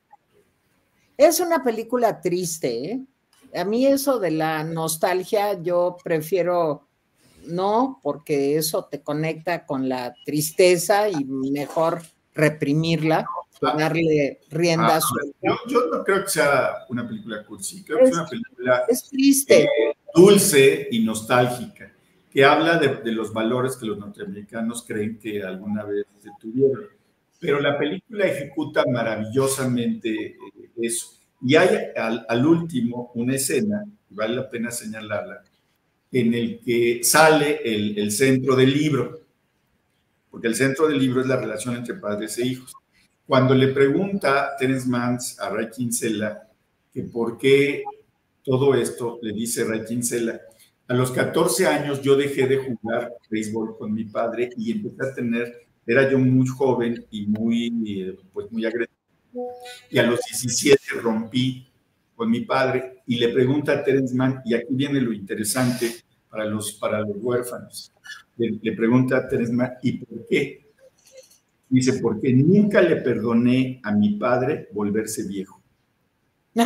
Es una película triste, ¿eh? A mí eso de la nostalgia yo prefiero no, porque eso te conecta con la tristeza y mejor reprimirla, darle rienda ah, suelta. Yo, yo no creo que sea una película cursi, creo es, que es una película es triste. Eh, dulce y nostálgica, que habla de, de los valores que los norteamericanos creen que alguna vez tuvieron. Pero la película ejecuta maravillosamente eh, eso. Y hay al, al último una escena, y vale la pena señalarla, en el que sale el, el centro del libro, porque el centro del libro es la relación entre padres e hijos. Cuando le pregunta Terence Mann a Ray Kinsella que por qué todo esto, le dice Ray Kinsella, a los catorce años yo dejé de jugar béisbol con mi padre y empecé a tener, era yo muy joven y muy, pues muy agresivo. Y a los diecisiete rompí con mi padre y le pregunta a Terence Mann, y aquí viene lo interesante para los, para los huérfanos, le, le pregunta a Terence Mann, ¿y por qué? Dice, porque nunca le perdoné a mi padre volverse viejo. Y,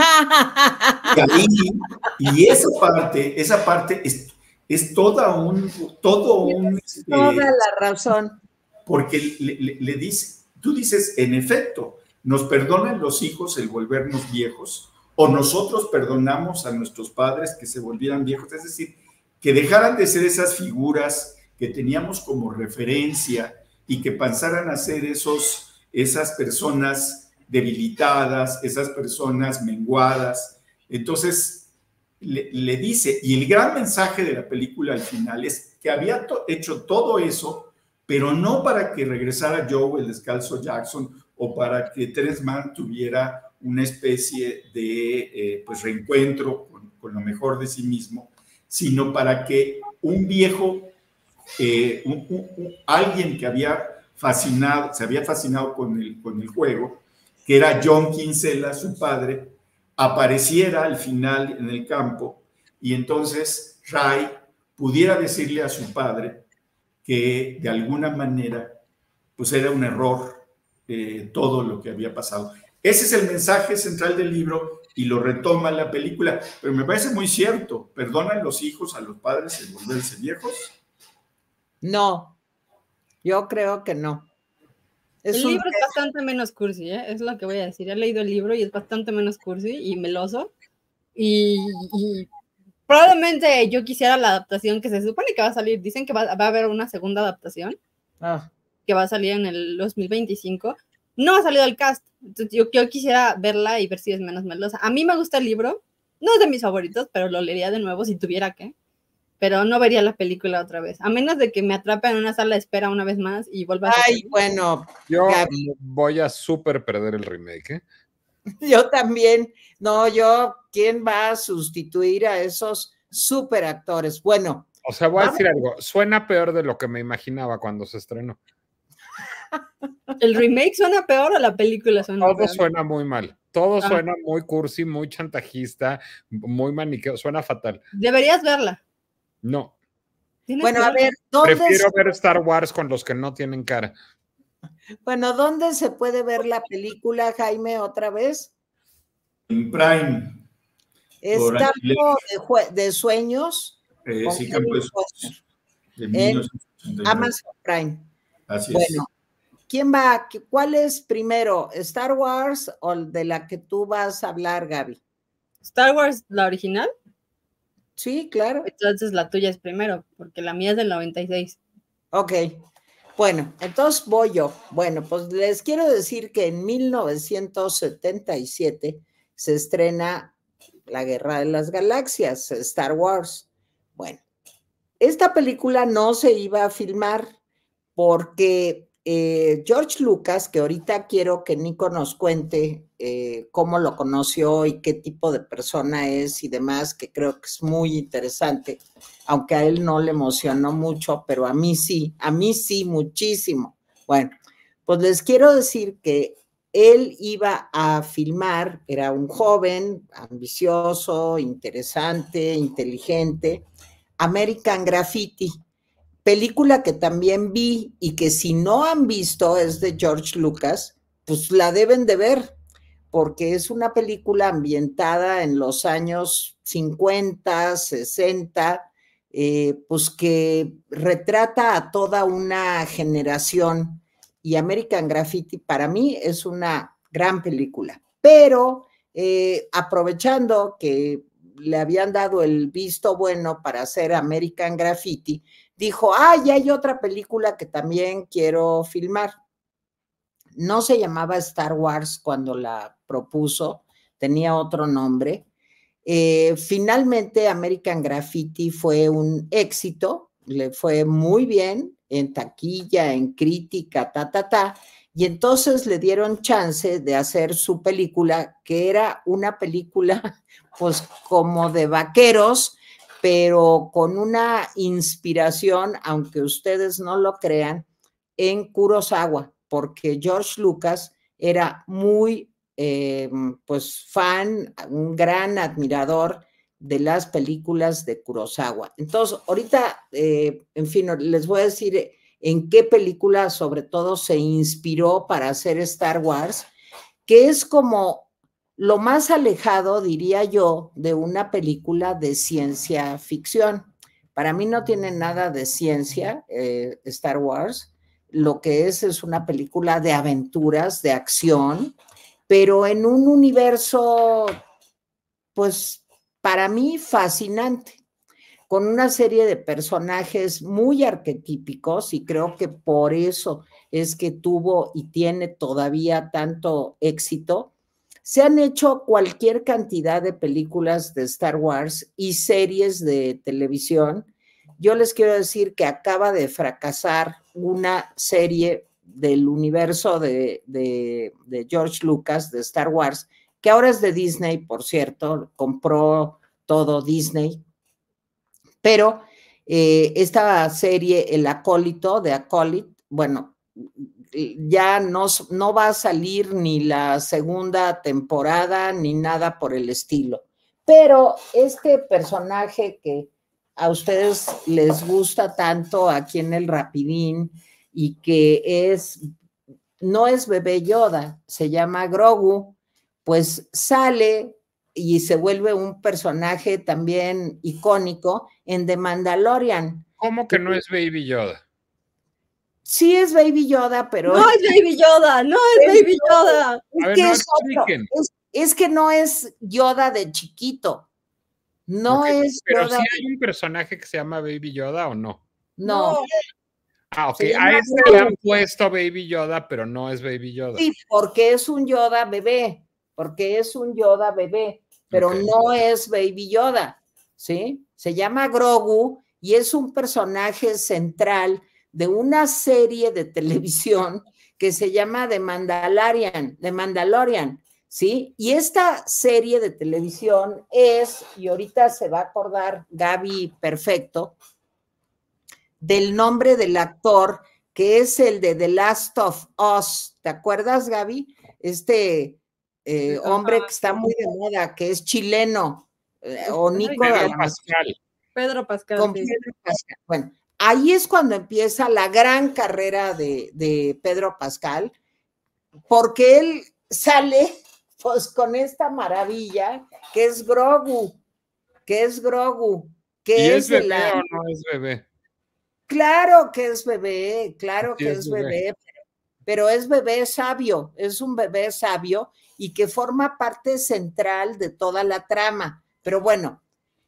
ahí, y esa parte, esa parte es, es toda un, todo un... Toda eh, la razón. Porque le, le, le dice, tú dices, en efecto, ¿nos perdonan los hijos el volvernos viejos? ¿O nosotros perdonamos a nuestros padres que se volvieran viejos? Es decir, que dejaran de ser esas figuras que teníamos como referencia y que pasaran a ser esos, esas personas debilitadas, esas personas menguadas. Entonces, le, le dice, y el gran mensaje de la película al final es que había to- hecho todo eso, pero no para que regresara Joe el descalzo Jackson o para que Terence Mann tuviera una especie de eh, pues reencuentro con, con lo mejor de sí mismo, sino para que un viejo, eh, un, un, un, alguien que había fascinado, se había fascinado con el, con el juego, que era John Kinsella, su padre, apareciera al final en el campo y entonces Ray pudiera decirle a su padre que de alguna manera pues era un error eh, todo lo que había pasado. Ese es el mensaje central del libro y lo retoma la película, pero me parece muy cierto. ¿Perdonan los hijos a los padres el volverse viejos? No, yo creo que no. Es el un... libro es bastante menos cursi, ¿eh? Es lo que voy a decir. He leído el libro y es bastante menos cursi y meloso. Y, y probablemente yo quisiera la adaptación que se supone que va a salir. Dicen que va, va a haber una segunda adaptación ah. que va a salir en el dos mil veinticinco. No ha salido el cast. Entonces yo, yo quisiera verla y ver si es menos melosa. A mí me gusta el libro. No es de mis favoritos, pero lo leería de nuevo si tuviera que. Pero no vería la película otra vez, a menos de que me atrape en una sala de espera una vez más y vuelva a... Ay, bueno. Yo Gaby. voy a súper perder el remake, ¿eh? Yo también. No, yo, ¿quién va a sustituir a esos súper actores? Bueno. O sea, voy a decir algo, suena peor de lo que me imaginaba cuando se estrenó. ¿El remake suena peor o la película suena Todo peor? suena muy mal. Todo ah. suena muy cursi, muy chantajista, muy maniqueo, suena fatal. Deberías verla. No. Bueno, a ver, ¿dónde Prefiero se... ver Star Wars con los que no tienen cara. Bueno, ¿dónde se puede ver la película, Jaime, otra vez? En Prime. Es Campo de, de Sueños. Eh, sí, Campo de Sueños. De mil novecientos ochenta y nueve. Amazon Prime. Así bueno, es. ¿quién va? ¿Cuál es primero? ¿Star Wars o de la que tú vas a hablar, Gaby? ¿Star Wars, la original? Sí, claro. Entonces la tuya es primero, porque la mía es del noventa y seis. Ok. Bueno, entonces voy yo. Bueno, pues les quiero decir que en mil novecientos setenta y siete se estrena La Guerra de las Galaxias, Star Wars. Bueno, esta película no se iba a filmar porque eh, George Lucas, que ahorita quiero que Nico nos cuente eh, cómo lo conoció y qué tipo de persona es y demás, que creo que es muy interesante, aunque a él no le emocionó mucho, pero a mí sí, a mí sí muchísimo. Bueno, pues les quiero decir que él iba a filmar, era un joven, ambicioso, interesante, inteligente, American Graffiti, película que también vi y que si no han visto es de George Lucas, pues la deben de ver, porque es una película ambientada en los años cincuenta, sesenta, eh, pues que retrata a toda una generación, y American Graffiti para mí es una gran película, pero eh, aprovechando que le habían dado el visto bueno para hacer American Graffiti, dijo, ah, ya hay otra película que también quiero filmar. No se llamaba Star Wars cuando la propuso, tenía otro nombre. Eh, finalmente, American Graffiti fue un éxito, le fue muy bien en taquilla, en crítica, ta, ta, ta, y entonces le dieron chance de hacer su película, que era una película, pues, como de vaqueros, pero con una inspiración, aunque ustedes no lo crean, en Kurosawa, porque George Lucas era muy, eh, pues, fan, un gran admirador de las películas de Kurosawa. Entonces, ahorita, eh, en fin, les voy a decir en qué película, sobre todo, se inspiró para hacer Star Wars, que es como lo más alejado, diría yo, de una película de ciencia ficción. Para mí no tiene nada de ciencia, eh, Star Wars. Lo que es es una película de aventuras, de acción, pero en un universo, pues, para mí fascinante, con una serie de personajes muy arquetípicos, y creo que por eso es que tuvo y tiene todavía tanto éxito. Se han hecho cualquier cantidad de películas de Star Wars y series de televisión. Yo les quiero decir que acaba de fracasar una serie del universo de, de, de George Lucas, de Star Wars, que ahora es de Disney, por cierto, compró todo Disney, pero eh, esta serie, El Acólito, de Acolyte, bueno, ya no, no va a salir ni la segunda temporada ni nada por el estilo. Pero este personaje que a ustedes les gusta tanto aquí en el Rapidín y que es, no es Bebé Yoda, se llama Grogu, pues sale y se vuelve un personaje también icónico en The Mandalorian. ¿Cómo que no es Baby Yoda? Sí es Baby Yoda, pero... No es Baby Yoda, no es Baby Yoda. Es, A ver, que, no es, otro, es, es que no es Yoda de chiquito. No okay, es pero Yoda. ¿sí hay un personaje que se llama Baby Yoda o no? No. no. Ah, ok. A este le han puesto Baby Yoda, pero no es Baby Yoda. Sí, porque es un Yoda bebé, porque es un Yoda bebé, pero okay. no es Baby Yoda, ¿sí? Se llama Grogu y es un personaje central de una serie de televisión que se llama The Mandalorian, The Mandalorian, ¿sí? Y esta serie de televisión es, y ahorita se va a acordar Gaby perfecto, del nombre del actor, que es el de The Last of Us. ¿Te acuerdas, Gaby? Este eh, hombre que está muy de moda, que es chileno, eh, o Nico Pedro Pascal. Pedro Pascal. Con sí. Pedro Pascal. Bueno, ahí es cuando empieza la gran carrera de, de Pedro Pascal, porque él sale pues con esta maravilla que es Grogu, que es Grogu, que ¿Y es, es bebé la... o no es bebé? Claro que es bebé, claro Sí, que es es bebé, bebé, pero, pero es bebé sabio, es un bebé sabio y que forma parte central de toda la trama. Pero bueno,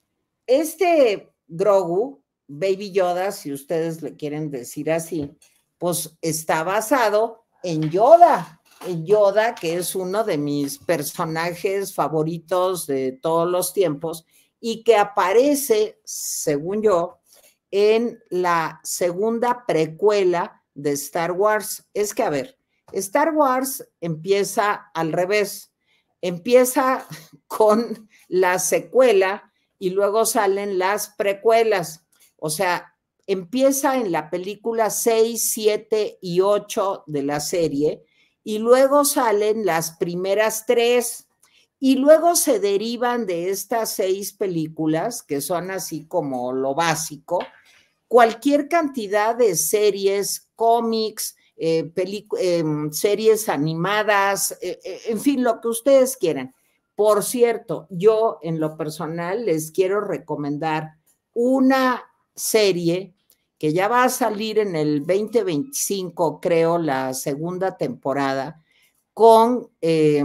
este Grogu, Baby Yoda, si ustedes le quieren decir así, pues está basado en Yoda, en Yoda, que es uno de mis personajes favoritos de todos los tiempos y que aparece, según yo, en la segunda precuela de Star Wars. Es que, a ver, Star Wars empieza al revés, empieza con la secuela y luego salen las precuelas. O sea, empieza en la película seis, siete y ocho de la serie y luego salen las primeras tres y luego se derivan de estas seis películas, que son así como lo básico, cualquier cantidad de series, cómics, eh, eh, series animadas, eh, en fin, lo que ustedes quieran. Por cierto, yo en lo personal les quiero recomendar una serie que ya va a salir en el veinte veinticinco, creo, la segunda temporada, con eh,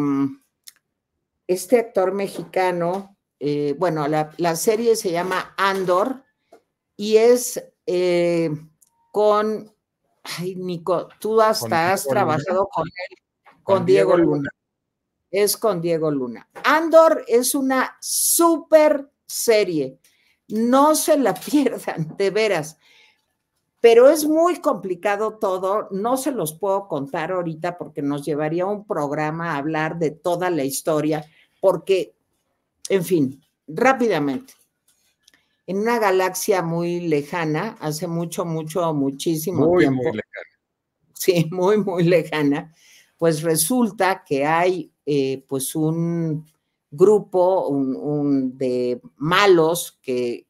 este actor mexicano. Eh, bueno, la, la serie se llama Andor y es eh, con, ay, Nico, tú hasta has trabajado con él, con, con Diego, Diego Luna. Luna. Es con Diego Luna. Andor es una súper serie. No se la pierdan, de veras. Pero es muy complicado todo. No se los puedo contar ahorita porque nos llevaría un programa a hablar de toda la historia. Porque, en fin, rápidamente. En una galaxia muy lejana, hace mucho, mucho, muchísimo muy, tiempo. Muy lejana. Sí, muy, muy lejana. Pues resulta que hay eh, pues un grupo un, un de malos que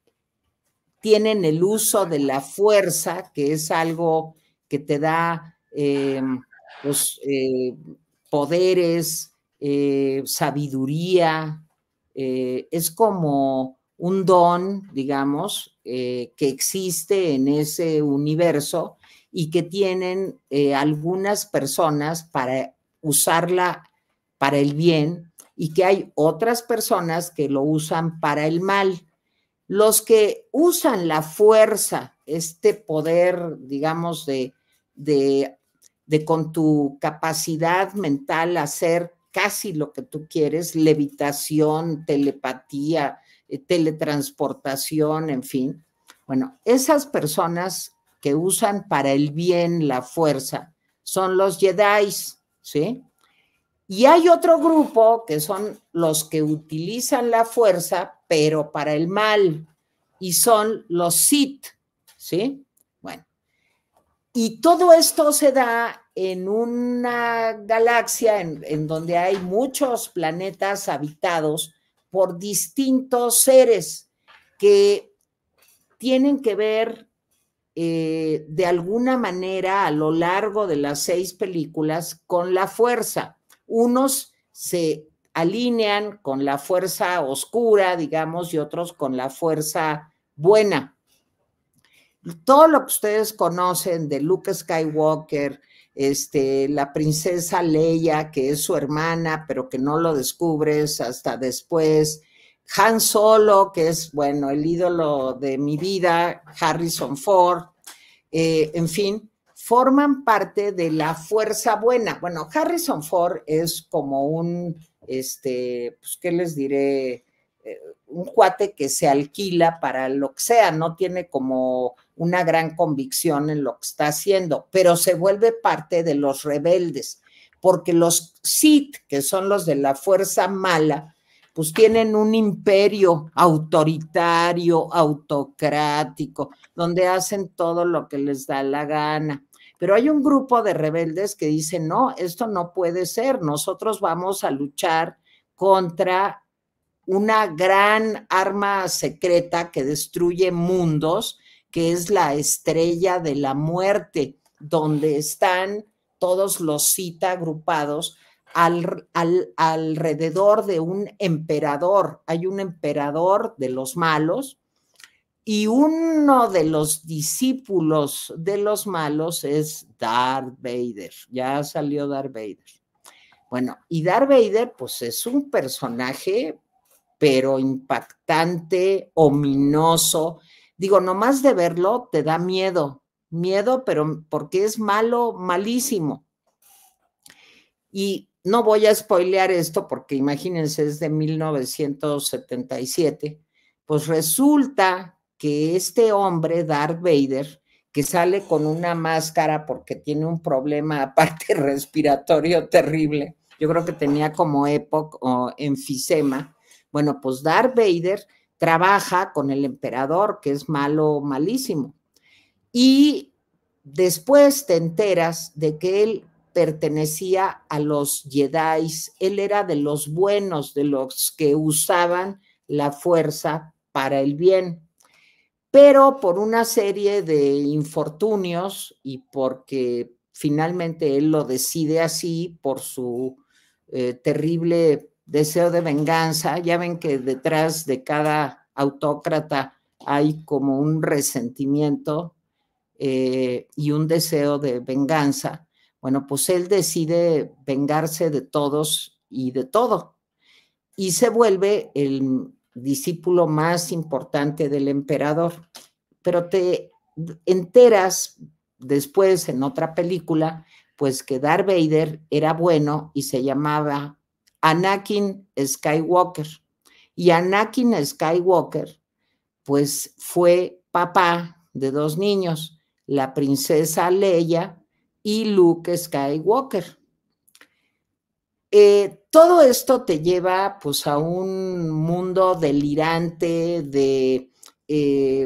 tienen el uso de la fuerza, que es algo que te da eh, pues, eh, poderes, eh, sabiduría, eh, es como un don, digamos, eh, que existe en ese universo y que tienen eh, algunas personas para usarla para el bien y que hay otras personas que lo usan para el mal. Los que usan la fuerza, este poder, digamos, de, de, de con tu capacidad mental hacer casi lo que tú quieres, levitación, telepatía, eh, teletransportación, en fin. Bueno, esas personas que usan para el bien la fuerza son los Jedi, ¿sí? Y hay otro grupo que son los que utilizan la fuerza, pero para el mal, y son los Sith, ¿sí? Bueno, y todo esto se da en una galaxia en, en donde hay muchos planetas habitados por distintos seres que tienen que ver eh, de alguna manera a lo largo de las seis películas con la fuerza. Unos se alinean con la fuerza oscura, digamos, y otros con la fuerza buena. Todo lo que ustedes conocen de Luke Skywalker, este, la princesa Leia, que es su hermana, pero que no lo descubres hasta después, Han Solo, que es, bueno, el ídolo de mi vida, Harrison Ford, eh, en fin, forman parte de la fuerza buena. Bueno, Harrison Ford es como un, este, pues, ¿qué les diré? Eh, un cuate que se alquila para lo que sea, no tiene como una gran convicción en lo que está haciendo, pero se vuelve parte de los rebeldes, porque los Sith, que son los de la fuerza mala, pues tienen un imperio autoritario, autocrático, donde hacen todo lo que les da la gana. Pero hay un grupo de rebeldes que dicen, no, esto no puede ser, nosotros vamos a luchar contra una gran arma secreta que destruye mundos, que es la estrella de la muerte, donde están todos los Sith agrupados al, al, alrededor de un emperador. Hay un emperador de los malos y uno de los discípulos de los malos es Darth Vader. Ya salió Darth Vader. Bueno, y Darth Vader pues es un personaje pero impactante, ominoso. Digo, nomás de verlo te da miedo, miedo, pero porque es malo, malísimo. Y no voy a spoilear esto porque imagínense, es de mil novecientos setenta y siete. Pues resulta que este hombre, Darth Vader, que sale con una máscara porque tiene un problema aparte respiratorio terrible, yo creo que tenía como EPOC o enfisema. Bueno, pues Darth Vader trabaja con el emperador, que es malo, malísimo. Y después te enteras de que él pertenecía a los Jedi, él era de los buenos, de los que usaban la fuerza para el bien. Pero por una serie de infortunios y porque finalmente él lo decide así por su eh, terrible deseo de venganza, ya ven que detrás de cada autócrata hay como un resentimiento eh, y un deseo de venganza. Bueno, pues él decide vengarse de todos y de todo y se vuelve el discípulo más importante del emperador. Pero te enteras después en otra película, pues que Darth Vader era bueno y se llamaba Anakin Skywalker. Y Anakin Skywalker, pues fue papá de dos niños, la princesa Leia y Luke Skywalker. Eh, todo esto te lleva pues a un mundo delirante de eh,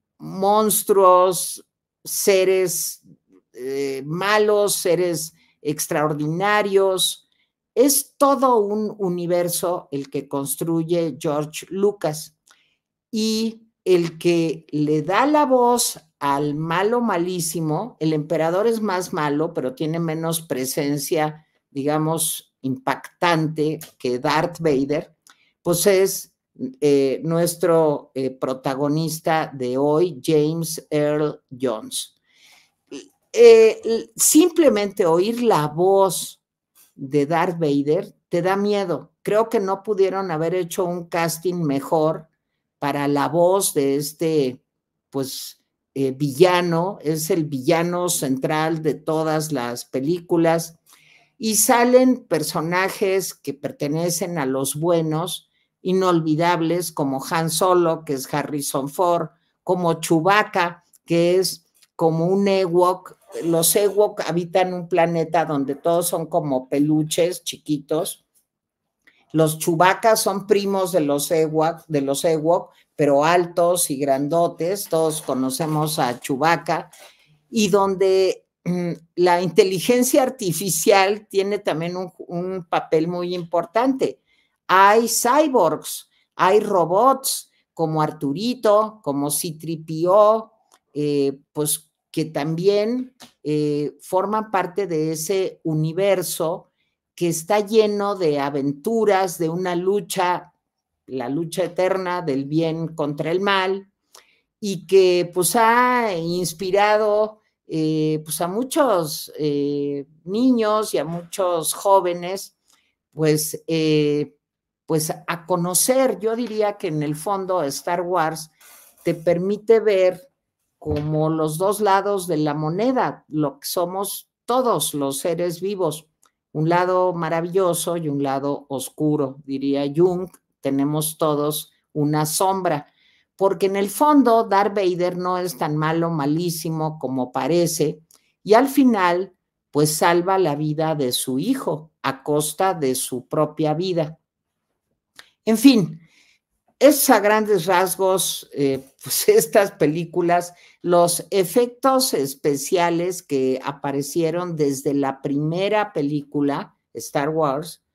monstruos, seres eh, malos, seres extraordinarios. Es todo un universo el que construye George Lucas y el que le da la voz al malo malísimo. El emperador es más malo, pero tiene menos presencia, digamos, impactante que Darth Vader, pues es eh, nuestro eh, protagonista de hoy, James Earl Jones. Eh, simplemente oír la voz de Darth Vader te da miedo. Creo que no pudieron haber hecho un casting mejor para la voz de este, pues, eh, villano. Es el villano central de todas las películas. Y salen personajes que pertenecen a los buenos, inolvidables, como Han Solo, que es Harrison Ford, como Chewbacca, que es como un Ewok. Los Ewok habitan un planeta donde todos son como peluches chiquitos. Los Chewbaccas son primos de los Ewok, de los Ewok, pero altos y grandotes. Todos conocemos a Chewbacca. Y donde la inteligencia artificial tiene también un, un papel muy importante. Hay cyborgs, hay robots como Arturito, como C tres P O, eh, pues que también eh, forman parte de ese universo que está lleno de aventuras, de una lucha, la lucha eterna del bien contra el mal, y que pues ha inspirado eh, pues a muchos eh, niños y a muchos jóvenes, pues, eh, pues a conocer. Yo diría que en el fondo Star Wars te permite ver como los dos lados de la moneda, lo que somos todos los seres vivos, un lado maravilloso y un lado oscuro, diría Jung. Tenemos todos una sombra, porque en el fondo Darth Vader no es tan malo, malísimo como parece, y al final pues salva la vida de su hijo a costa de su propia vida. En fin, es a grandes rasgos, eh, pues estas películas, los efectos especiales que aparecieron desde la primera película, Star Wars,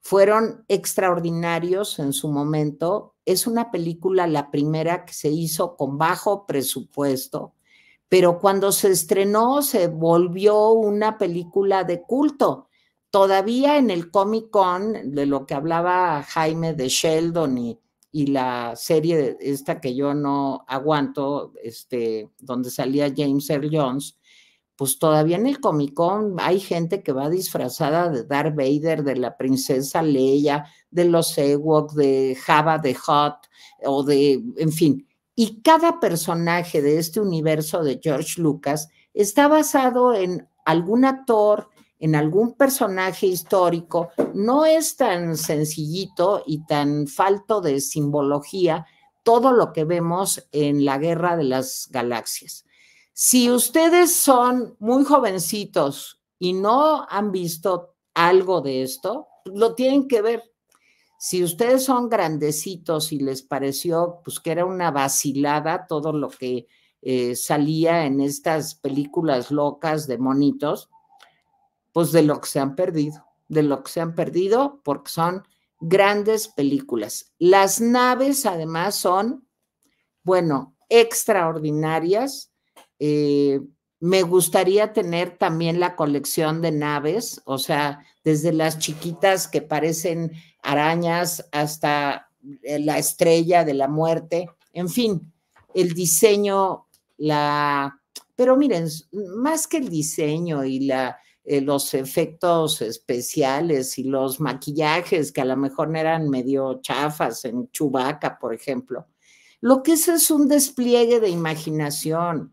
fueron extraordinarios en su momento. Es una película, la primera que se hizo con bajo presupuesto, pero cuando se estrenó se volvió una película de culto. Todavía en el Comic Con, de lo que hablaba Jaime de Sheldon y, y la serie de esta que yo no aguanto, este, donde salía James Earl Jones, pues todavía en el Comic Con hay gente que va disfrazada de Darth Vader, de la princesa Leia, de los Ewoks, de Jabba the Hutt, o de, en fin. Y cada personaje de este universo de George Lucas está basado en algún actor, en algún personaje histórico. No es tan sencillito y tan falto de simbología todo lo que vemos en la Guerra de las Galaxias. Si ustedes son muy jovencitos y no han visto algo de esto, lo tienen que ver. Si ustedes son grandecitos y les pareció pues, que era una vacilada todo lo que eh, salía en estas películas locas de monitos, pues de lo que se han perdido, de lo que se han perdido porque son grandes películas. Las naves además son, bueno, extraordinarias. Eh, me gustaría tener también la colección de naves, o sea, desde las chiquitas que parecen arañas hasta la estrella de la muerte, en fin, el diseño, la... Pero miren, más que el diseño y la, eh, los efectos especiales y los maquillajes que a lo mejor eran medio chafas en Chewbacca, por ejemplo, lo que es es un despliegue de imaginación.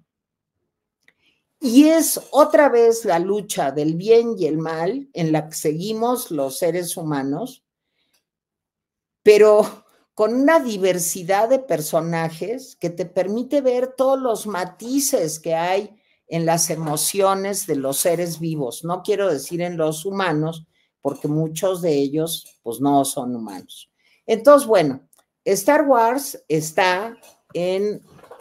Y es otra vez la lucha del bien y el mal en la que seguimos los seres humanos, pero con una diversidad de personajes que te permite ver todos los matices que hay en las emociones de los seres vivos. No quiero decir en los humanos, porque muchos de ellos pues no son humanos. Entonces, bueno, Star Wars está en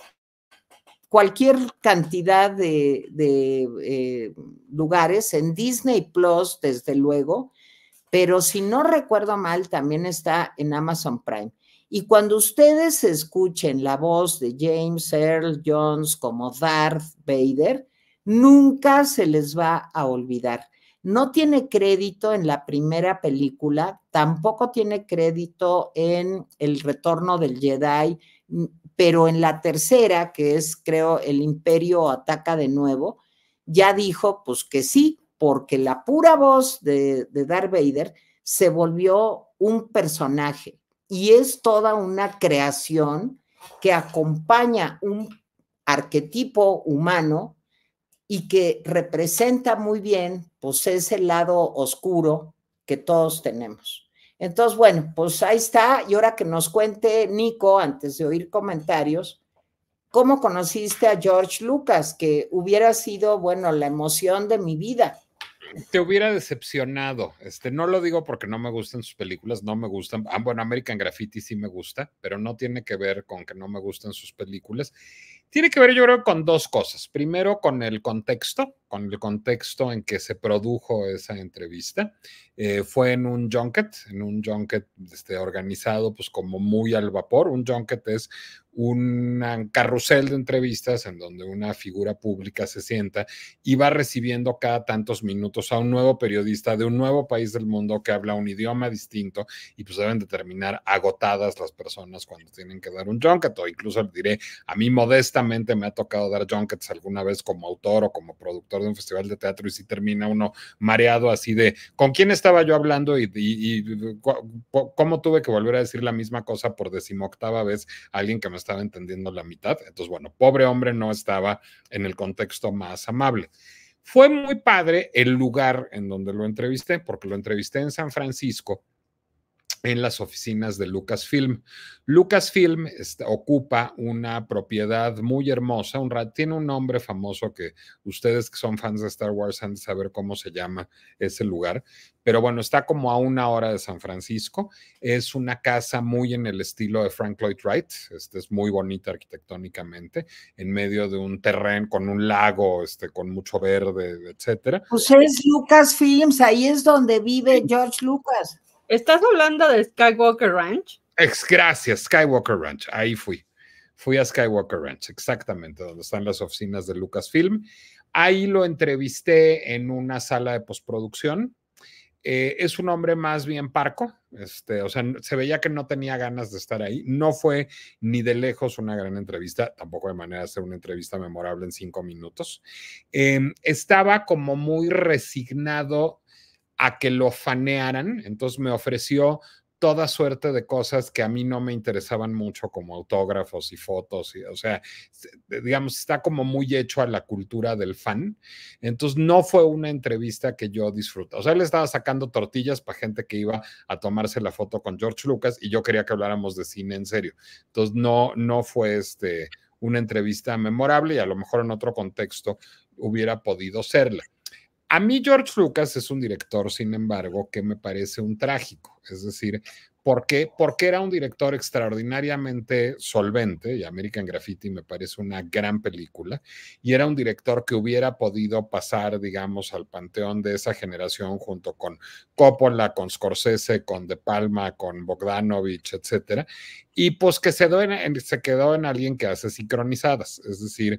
cualquier cantidad de, de eh, lugares, en Disney Plus, desde luego, pero si no recuerdo mal, también está en Amazon Prime. Y cuando ustedes escuchen la voz de James Earl Jones como Darth Vader, nunca se les va a olvidar. No tiene crédito en la primera película, tampoco tiene crédito en El Retorno del Jedi, pero en la tercera, que es, creo, El Imperio Ataca de Nuevo, ya dijo, pues que sí, porque la pura voz de, de Darth Vader se volvió un personaje y es toda una creación que acompaña un arquetipo humano y que representa muy bien, pues, ese lado oscuro que todos tenemos. Entonces, bueno, pues ahí está. Y ahora que nos cuente Nico, antes de oír comentarios, ¿cómo conociste a George Lucas? Que hubiera sido, bueno, la emoción de mi vida. Te hubiera decepcionado. Este, no lo digo porque no me gustan sus películas, no me gustan. Ah, bueno, American Graffiti sí me gusta, pero no tiene que ver con que no me gustan sus películas. Tiene que ver, yo creo, con dos cosas. Primero, con el contexto, con el contexto en que se produjo esa entrevista. Eh, fue en un junket, en un junket este, organizado pues como muy al vapor. Un junket es un carrusel de entrevistas en donde una figura pública se sienta y va recibiendo cada tantos minutos a un nuevo periodista de un nuevo país del mundo que habla un idioma distinto y pues deben de terminar agotadas las personas cuando tienen que dar un junket, o incluso les diré, a mí modestamente me ha tocado dar junkets alguna vez como autor o como productor de un festival de teatro y sí termina uno mareado así de, ¿con quién estaba yo hablando y, y, y cómo tuve que volver a decir la misma cosa por decimoctava vez a alguien que me estaba entendiendo la mitad? Entonces, bueno, pobre hombre no estaba en el contexto más amable. Fue muy padre el lugar en donde lo entrevisté, porque lo entrevisté en San Francisco, en las oficinas de Lucasfilm. Lucasfilm está, ocupa una propiedad muy hermosa, un, tiene un nombre famoso que ustedes que son fans de Star Wars han de saber cómo se llama ese lugar, pero bueno, está como a una hora de San Francisco. Es una casa muy en el estilo de Frank Lloyd Wright, este, es muy bonita arquitectónicamente, en medio de un terreno con un lago, este, con mucho verde, etcétera. Pues es Lucasfilms, ahí es donde vive George Lucas. ¿Estás hablando de Skywalker Ranch? Ex, gracias, Skywalker Ranch, ahí fui. Fui a Skywalker Ranch, exactamente, donde están las oficinas de Lucasfilm. Ahí lo entrevisté en una sala de postproducción. Eh, es un hombre más bien parco, este, o sea, se veía que no tenía ganas de estar ahí. No fue ni de lejos una gran entrevista, tampoco de manera de hacer una entrevista memorable en cinco minutos. Eh, estaba como muy resignado a que lo fanearan, entonces me ofreció toda suerte de cosas que a mí no me interesaban mucho, como autógrafos y fotos, y, o sea, digamos, está como muy hecho a la cultura del fan. Entonces, no fue una entrevista que yo disfruté. O sea, él estaba sacando tortillas para gente que iba a tomarse la foto con George Lucas y yo quería que habláramos de cine en serio. Entonces, no, no fue este, una entrevista memorable y a lo mejor en otro contexto hubiera podido serla. A mí George Lucas es un director, sin embargo, que me parece un trágico. Es decir, ¿por qué? Porque era un director extraordinariamente solvente, y American Graffiti me parece una gran película, y era un director que hubiera podido pasar, digamos, al panteón de esa generación junto con Coppola, con Scorsese, con De Palma, con Bogdanovich, etcétera, y pues que se, en, se quedó en alguien que hace sincronizadas, es decir,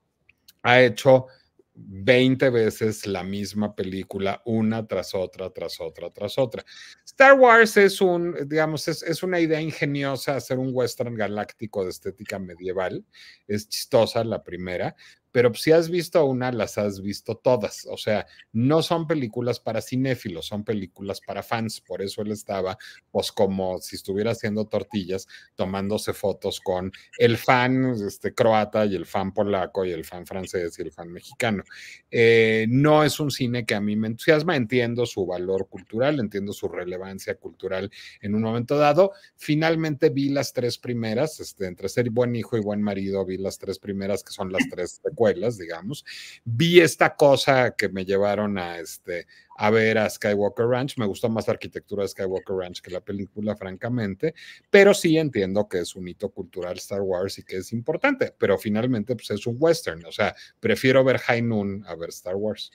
ha hecho veinte veces la misma película, una tras otra, tras otra, tras otra. Star Wars es un, digamos, es, es una idea ingeniosa hacer un western galáctico de estética medieval. Es chistosa la primera, pero si has visto una, las has visto todas. O sea, no son películas para cinéfilos, son películas para fans. Por eso él estaba, pues, como si estuviera haciendo tortillas, tomándose fotos con el fan este, croata y el fan polaco y el fan francés y el fan mexicano. Eh, no es un cine que a mí me entusiasma. Entiendo su valor cultural, entiendo su relevancia cultural en un momento dado. Finalmente vi las tres primeras, este, entre ser buen hijo y buen marido, vi las tres primeras, que son las tres secuelas, digamos. Vi esta cosa que me llevaron a, este, a ver a Skywalker Ranch. Me gustó más la arquitectura de Skywalker Ranch que la película, francamente, pero sí entiendo que es un hito cultural Star Wars y que es importante, pero finalmente pues es un western. O sea, prefiero ver High Noon a ver Star Wars.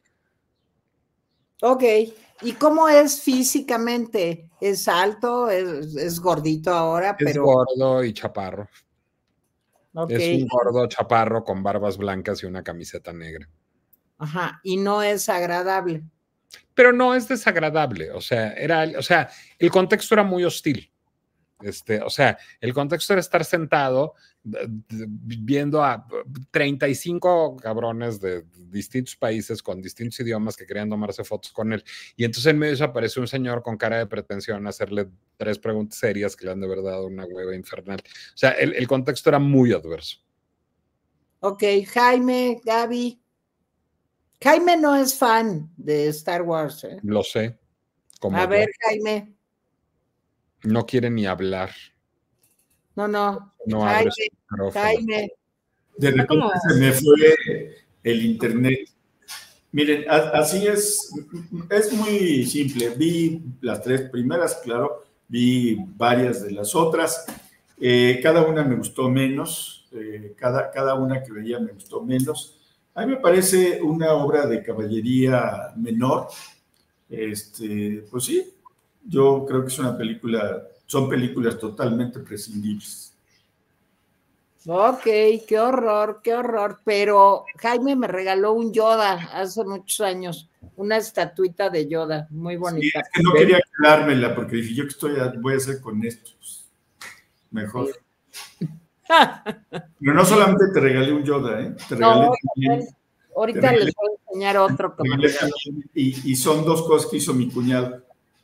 Ok, ¿y cómo es físicamente? ¿Es alto? ¿Es, es gordito ahora? Es pero... gordo y chaparro. Okay. Es un gordo chaparro con barbas blancas y una camiseta negra. Ajá, y no es agradable. Pero no es desagradable, o sea, era, o sea, el contexto era muy hostil. Este, o sea, el contexto era estar sentado viendo a treinta y cinco cabrones de distintos países con distintos idiomas que querían tomarse fotos con él. Y entonces en medio de eso aparece un señor con cara de pretensión a hacerle tres preguntas serias que le han de verdad dado una hueva infernal. O sea, el, el contexto era muy adverso. Ok, Jaime, Gaby. Jaime no es fan de Star Wars, ¿eh? Lo sé. Como a yo. ver, Jaime. No quiere ni hablar. No, no. No Jaime, abre Jaime. De repente se me fue el internet. Miren, así es, es muy simple. Vi las tres primeras, claro, vi varias de las otras. Eh, cada una me gustó menos, eh, cada, cada una que veía me gustó menos. A mí me parece una obra de caballería menor. Este, pues sí, yo creo que es una película, son películas totalmente prescindibles. Ok, qué horror, qué horror. Pero Jaime me regaló un Yoda hace muchos años, una estatuita de Yoda, muy bonita. Sí, es que no quería quedármela porque dije, yo que estoy, voy a hacer con esto. Pues, mejor. Sí. Pero no solamente te regalé un Yoda, ¿eh? Te regalé no, también, ahorita te regalé, les voy a enseñar otro. Que me y, y son dos cosas que hizo mi cuñado.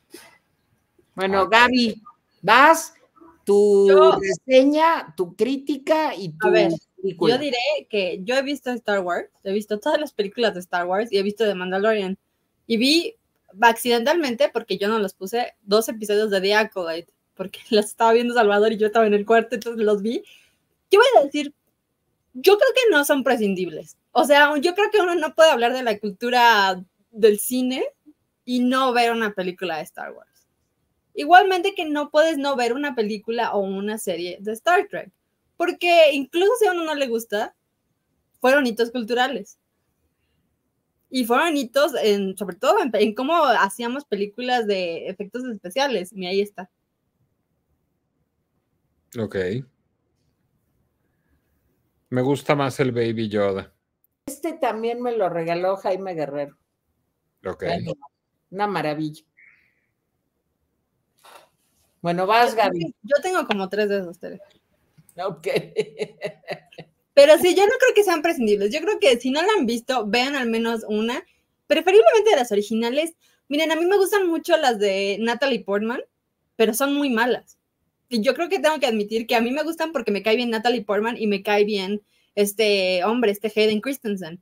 Bueno, ah, Gaby, vas, tu yo, reseña, tu crítica y tu a ver, película. Yo diré que yo he visto Star Wars, he visto todas las películas de Star Wars y he visto The Mandalorian. Y vi accidentalmente, porque yo no los puse, dos episodios de The Acolyte, porque los estaba viendo Salvador y yo estaba en el cuarto, entonces los vi. Yo voy a decir, yo creo que no son prescindibles. O sea, yo creo que uno no puede hablar de la cultura del cine y no ver una película de Star Wars. Igualmente que no puedes no ver una película o una serie de Star Trek, porque incluso si a uno no le gusta, fueron hitos culturales. y fueron hitos, en, sobre todo en, en cómo hacíamos películas de efectos especiales, y ahí está. Ok. Me gusta más el Baby Yoda. Este también me lo regaló Jaime Guerrero. Ok. Una maravilla. Bueno, vas, yo, Gaby. Yo tengo como tres de esos, Tere. Ok. Pero sí, yo no creo que sean prescindibles. Yo creo que si no la han visto, vean al menos una. Preferiblemente de las originales. Miren, a mí me gustan mucho las de Natalie Portman, pero son muy malas. Y yo creo que tengo que admitir que a mí me gustan porque me cae bien Natalie Portman y me cae bien este hombre, este Hayden Christensen.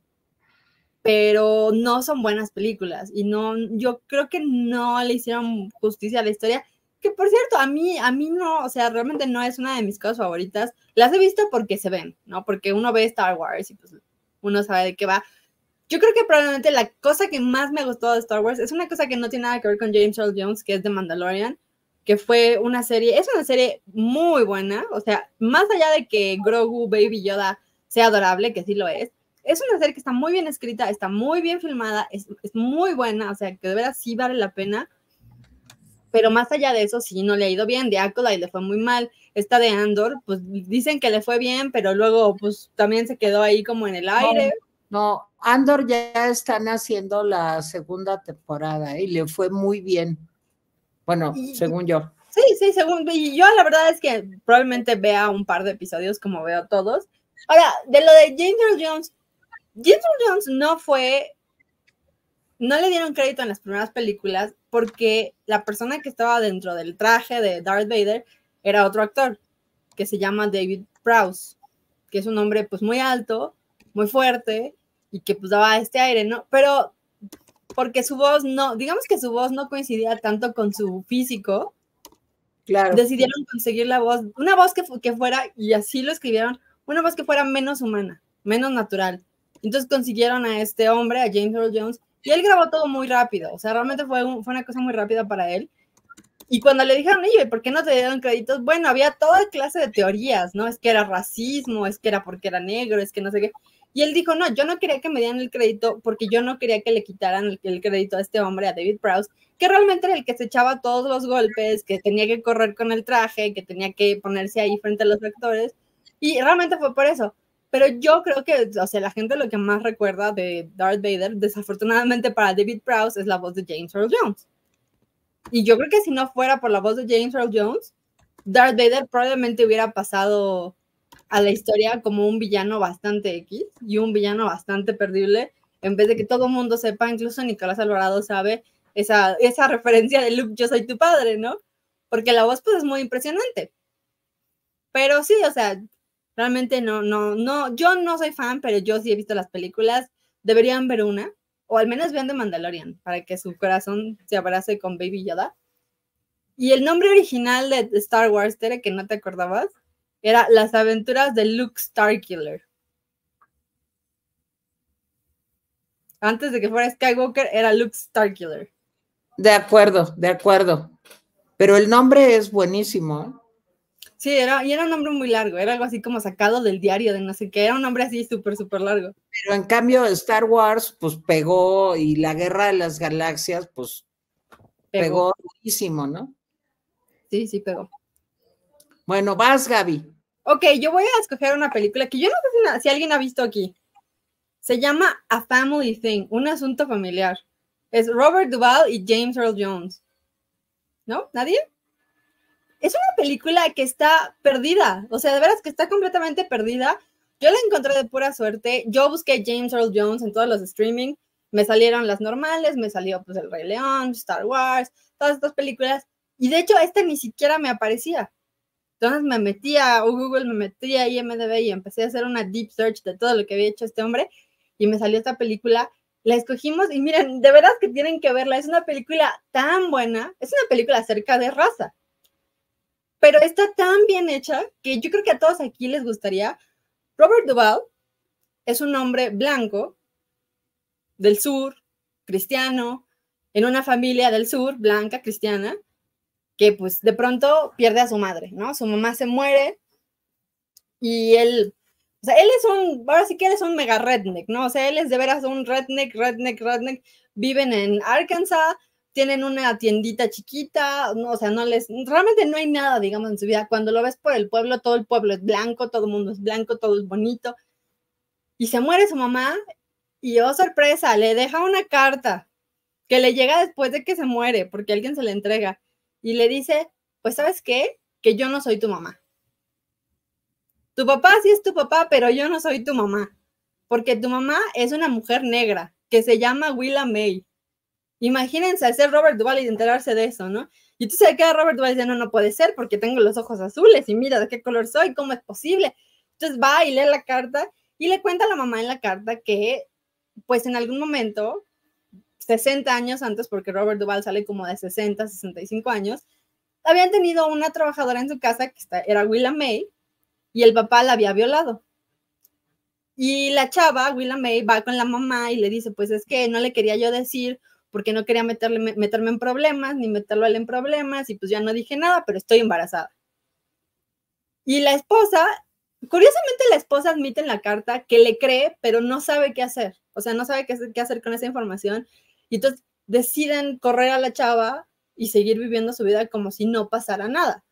Pero no son buenas películas. Y no, yo creo que no le hicieron justicia a la historia. Que por cierto, a mí, a mí no, o sea, realmente no es una de mis cosas favoritas. Las he visto porque se ven, ¿no? Porque uno ve Star Wars y pues uno sabe de qué va. Yo creo que probablemente la cosa que más me gustó de Star Wars es una cosa que no tiene nada que ver con James Earl Jones, que es The Mandalorian, que fue una serie, es una serie muy buena, o sea, más allá de que Grogu, Baby Yoda sea adorable, que sí lo es, es una serie que está muy bien escrita, está muy bien filmada, es, es muy buena, o sea, que de veras sí vale la pena. Pero más allá de eso, sí, no le ha ido bien. De Acolyte le fue muy mal. Esta de Andor, pues dicen que le fue bien, pero luego pues también se quedó ahí como en el aire. No, no. Andor ya están haciendo la segunda temporada y le fue muy bien. Bueno, y, según yo. Sí, sí, según y yo la verdad es que probablemente vea un par de episodios como veo todos. Ahora, de lo de James Earl Jones, James Earl Jones no fue... No le dieron crédito en las primeras películas porque la persona que estaba dentro del traje de Darth Vader era otro actor que se llama David Prowse, que es un hombre pues muy alto, muy fuerte y que pues daba este aire, ¿no? Pero porque su voz no, digamos que su voz no coincidía tanto con su físico, claro. Decidieron conseguir la voz, una voz que, que fuera, y así lo escribieron, una voz que fuera menos humana, menos natural. Entonces consiguieron a este hombre, a James Earl Jones, y él grabó todo muy rápido, o sea, realmente fue, un, fue una cosa muy rápida para él. Y cuando le dijeron, oye, ¿por qué no te dieron créditos? Bueno, había toda clase de teorías, ¿no? Es que era racismo, es que era porque era negro, es que no sé qué. Y él dijo, no, yo no quería que me dieran el crédito porque yo no quería que le quitaran el, el crédito a este hombre, a David Prowse, que realmente era el que se echaba todos los golpes, que tenía que correr con el traje, que tenía que ponerse ahí frente a los actores. Y realmente fue por eso. Pero yo creo que, o sea, la gente lo que más recuerda de Darth Vader, desafortunadamente para David Prowse, es la voz de James Earl Jones. Y yo creo que si no fuera por la voz de James Earl Jones, Darth Vader probablemente hubiera pasado a la historia como un villano bastante X y un villano bastante perdible, en vez de que todo el mundo sepa, incluso Nicolás Alvarado sabe esa, esa referencia de Luke, yo soy tu padre, ¿no? Porque la voz pues es muy impresionante. Pero sí, o sea, realmente no, no, no, yo no soy fan, pero yo sí he visto las películas, deberían ver una, o al menos vean The Mandalorian, para que su corazón se abrace con Baby Yoda. Y el nombre original de Star Wars, Tere, que no te acordabas, era Las aventuras de Luke Starkiller. Antes de que fuera Skywalker, era Luke Starkiller. De acuerdo, de acuerdo. Pero el nombre es buenísimo, ¿eh? Sí, era, y era un nombre muy largo, era algo así como sacado del diario de no sé qué, era un nombre así súper, súper largo. Pero en cambio Star Wars, pues pegó, y la Guerra de las Galaxias, pues pegó, pegó durísimo, ¿no? Sí, sí, pegó. Bueno, vas, Gaby. Ok, yo voy a escoger una película que yo no sé si, si alguien ha visto aquí. Se llama A Family Thing, un asunto familiar. Es Robert Duvall y James Earl Jones. ¿No? ¿Nadie? Es una película que está perdida, o sea, de veras que está completamente perdida. Yo la encontré de pura suerte. Yo busqué James Earl Jones en todos los streaming, me salieron las normales, me salió pues El Rey León, Star Wars, todas estas películas, y de hecho esta ni siquiera me aparecía. Entonces me metí a Google, me metí a I M D B y empecé a hacer una deep search de todo lo que había hecho este hombre, y me salió esta película. La escogimos y miren, de verdad que tienen que verla, es una película tan buena, es una película acerca de raza, pero está tan bien hecha que yo creo que a todos aquí les gustaría. Robert Duvall es un hombre blanco del sur, cristiano, en una familia del sur, blanca, cristiana, que pues de pronto pierde a su madre, ¿no? Su mamá se muere y él O sea, él es un, ahora sí que él es un mega redneck, ¿no? O sea, él es de veras un redneck, redneck, redneck. Viven en Arkansas, tienen una tiendita chiquita, no, o sea, no les, realmente no hay nada, digamos, en su vida. Cuando lo ves por el pueblo, todo el pueblo es blanco, todo el mundo es blanco, todo es bonito. Y se muere su mamá y, oh, sorpresa, le deja una carta que le llega después de que se muere, porque alguien se le entrega. Y le dice, pues, ¿sabes qué? Que yo no soy tu mamá. Tu papá sí es tu papá, pero yo no soy tu mamá. Porque tu mamá es una mujer negra que se llama Willa May. Imagínense ser Robert Duvall y enterarse de eso, ¿no? Y tú se queda Robert Duvall y dice, no, no puede ser porque tengo los ojos azules y mira de qué color soy, ¿cómo es posible? Entonces va y lee la carta y le cuenta a la mamá en la carta que, pues en algún momento, sesenta años antes, porque Robert Duvall sale como de sesenta, sesenta y cinco años, habían tenido una trabajadora en su casa que era Willa May y el papá la había violado. Y la chava, Willa May, va con la mamá y le dice, pues es que no le quería yo decir porque no quería meterle, meterme en problemas, ni meterlo a él en problemas, y pues ya no dije nada, pero estoy embarazada. Y la esposa, curiosamente la esposa admite en la carta que le cree, pero no sabe qué hacer. O sea, no sabe qué, qué hacer con esa información. Y entonces deciden correr a la chava y seguir viviendo su vida como si no pasara nada.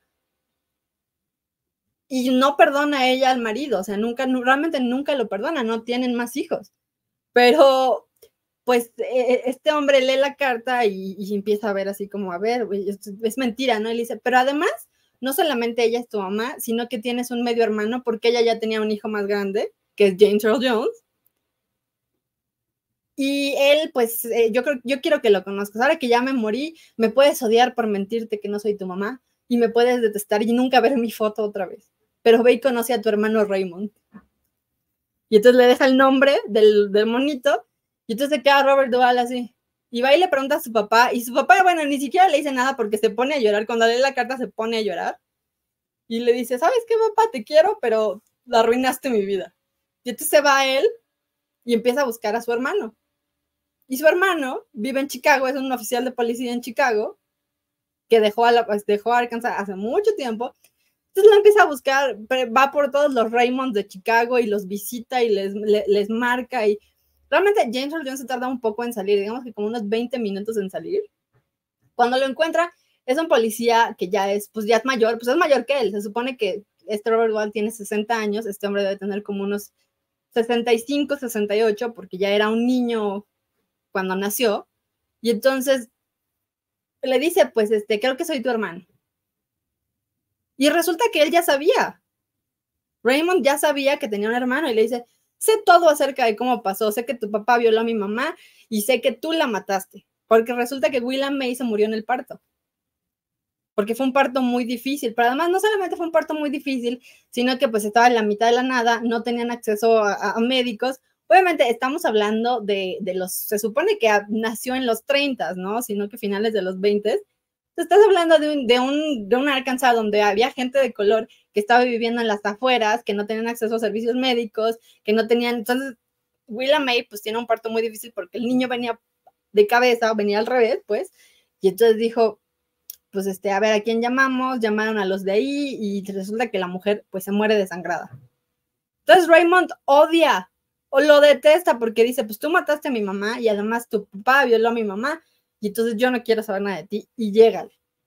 Y no perdona a ella al marido, o sea, nunca, realmente nunca lo perdona, no tienen más hijos. Pero, pues, este hombre lee la carta y, y empieza a ver así como, a ver, es, es mentira, ¿no? Y le dice, pero además, no solamente ella es tu mamá, sino que tienes un medio hermano porque ella ya tenía un hijo más grande, que es James Earl Jones. Y él, pues, eh, yo, creo, yo quiero que lo conozcas. Ahora que ya me morí, me puedes odiar por mentirte que no soy tu mamá y me puedes detestar y nunca ver mi foto otra vez. Pero ve y conoce a tu hermano Raymond. Y entonces le deja el nombre del, del monito, y entonces se queda Robert Duvall así. Y va y le pregunta a su papá, y su papá, bueno, ni siquiera le dice nada porque se pone a llorar. Cuando lee la carta se pone a llorar. Y le dice, ¿sabes qué, papá? Te quiero, pero arruinaste mi vida. Y entonces se va a él y empieza a buscar a su hermano. Y su hermano vive en Chicago, es un oficial de policía en Chicago, que dejó a, la, pues, dejó a Arkansas hace mucho tiempo. Entonces la empieza a buscar, va por todos los Raymonds de Chicago y los visita y les, les, les marca. Y realmente James Earl Jones se tarda un poco en salir, digamos que como unos veinte minutos en salir. Cuando lo encuentra, es un policía que ya es, pues ya es mayor, pues es mayor que él. Se supone que este Robert Duvall tiene sesenta años, este hombre debe tener como unos sesenta y cinco, sesenta y ocho, porque ya era un niño cuando nació. Y entonces le dice, pues, este, creo que soy tu hermano. Y resulta que él ya sabía. Raymond ya sabía que tenía un hermano y le dice, sé todo acerca de cómo pasó, sé que tu papá violó a mi mamá y sé que tú la mataste, porque resulta que Willa May se murió en el parto, porque fue un parto muy difícil, pero además no solamente fue un parto muy difícil, sino que pues estaba en la mitad de la nada, no tenían acceso a, a médicos. Obviamente estamos hablando de, de los, se supone que nació en los treinta, ¿no? Sino que finales de los veinte. Estás hablando de un, de, un, de un Arkansas donde había gente de color que estaba viviendo en las afueras, que no tenían acceso a servicios médicos, que no tenían... Entonces, Willa May, pues, tiene un parto muy difícil porque el niño venía de cabeza, venía al revés, pues, y entonces dijo, pues, este, a ver, ¿a quién llamamos? Llamaron a los de ahí y resulta que la mujer, pues, se muere desangrada. Entonces, Raymond odia o lo detesta porque dice, pues, tú mataste a mi mamá y además tu papá violó a mi mamá, y entonces yo no quiero saber nada de ti, y llégale.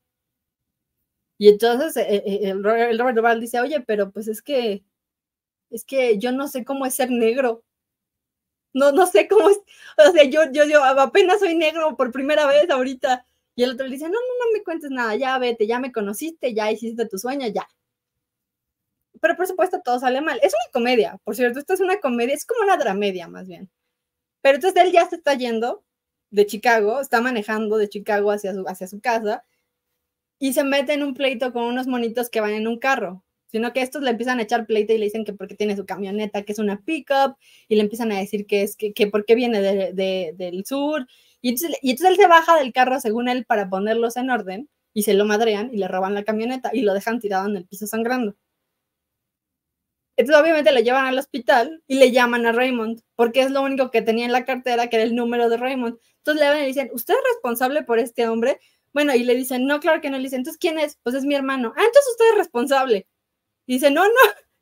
Y entonces eh, eh, el Robert Duvall dice, oye, pero pues es que, es que yo no sé cómo es ser negro. No, no sé cómo es, o sea, yo, yo, yo apenas soy negro por primera vez ahorita. Y el otro le dice, no, no, no me cuentes nada, ya vete, ya me conociste, ya hiciste tu sueño, ya. Pero por supuesto todo sale mal. Es una comedia, por cierto, esto es una comedia, es como una dramedia más bien. Pero entonces él ya se está yendo de Chicago, está manejando de Chicago hacia su, hacia su casa y se mete en un pleito con unos monitos que van en un carro, sino que estos le empiezan a echar pleito y le dicen que porque tiene su camioneta, que es una pickup, y le empiezan a decir que es que, que porque viene de, de, del sur, y entonces, y entonces él se baja del carro según él para ponerlos en orden y se lo madrean y le roban la camioneta y lo dejan tirado en el piso sangrando. Entonces obviamente le llevan al hospital y le llaman a Raymond, porque es lo único que tenía en la cartera, que era el número de Raymond. Entonces le van y dicen, ¿usted es responsable por este hombre? Bueno, y le dicen, no, claro que no. Le dicen, ¿entonces quién es? Pues es mi hermano. Ah, entonces usted es responsable. Y dice, no, no,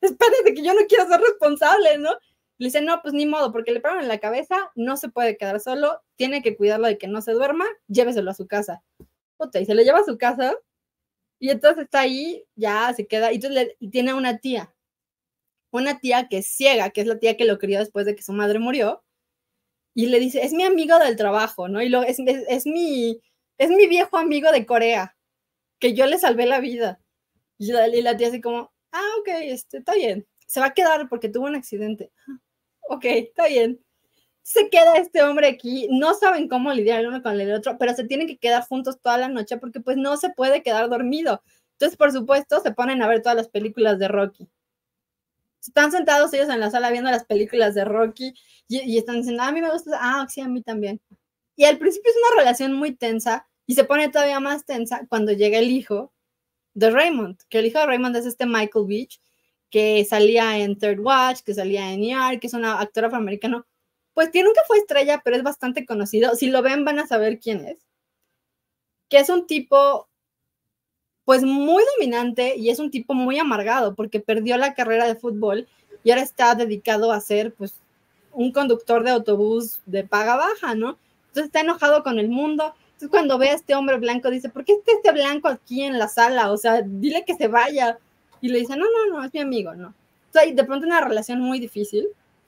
espérate que yo no quiero ser responsable, ¿no? Le dice, no, pues ni modo, porque le pegan en la cabeza, no se puede quedar solo, tiene que cuidarlo de que no se duerma, lléveselo a su casa. Puta, y se le lleva a su casa, y entonces está ahí, ya se queda, y entonces le, y tiene una tía, una tía que es ciega, que es la tía que lo crió después de que su madre murió, y le dice, es mi amigo del trabajo, ¿no? Y lo, es, es, es, mi, es mi viejo amigo de Corea, que yo le salvé la vida. Y la, y la tía así como, ah, ok, este, está bien. Se va a quedar porque tuvo un accidente. Ok, está bien. Se queda este hombre aquí, no saben cómo lidiar el uno con el otro, pero se tienen que quedar juntos toda la noche porque pues no se puede quedar dormido. Entonces, por supuesto, se ponen a ver todas las películas de Rocky. Están sentados ellos en la sala viendo las películas de Rocky y, y están diciendo, ah, a mí me gusta, ah, sí, a mí también. Y al principio es una relación muy tensa y se pone todavía más tensa cuando llega el hijo de Raymond, que el hijo de Raymond es este Michael Beach, que salía en Third Watch, que salía en E R, que es un actor afroamericano, pues que nunca fue estrella, pero es bastante conocido. Si lo ven, van a saber quién es. Que es un tipo, pues muy dominante y es un tipo muy amargado porque perdió la carrera de fútbol y ahora está dedicado a ser, pues, un conductor de autobús de paga baja, ¿no? Entonces está enojado con el mundo. Entonces cuando ve a este hombre blanco, dice, ¿por qué está este blanco aquí en la sala? O sea, dile que se vaya. Y le dice, no, no, no, es mi amigo, ¿no? Entonces hay de pronto una relación muy difícil,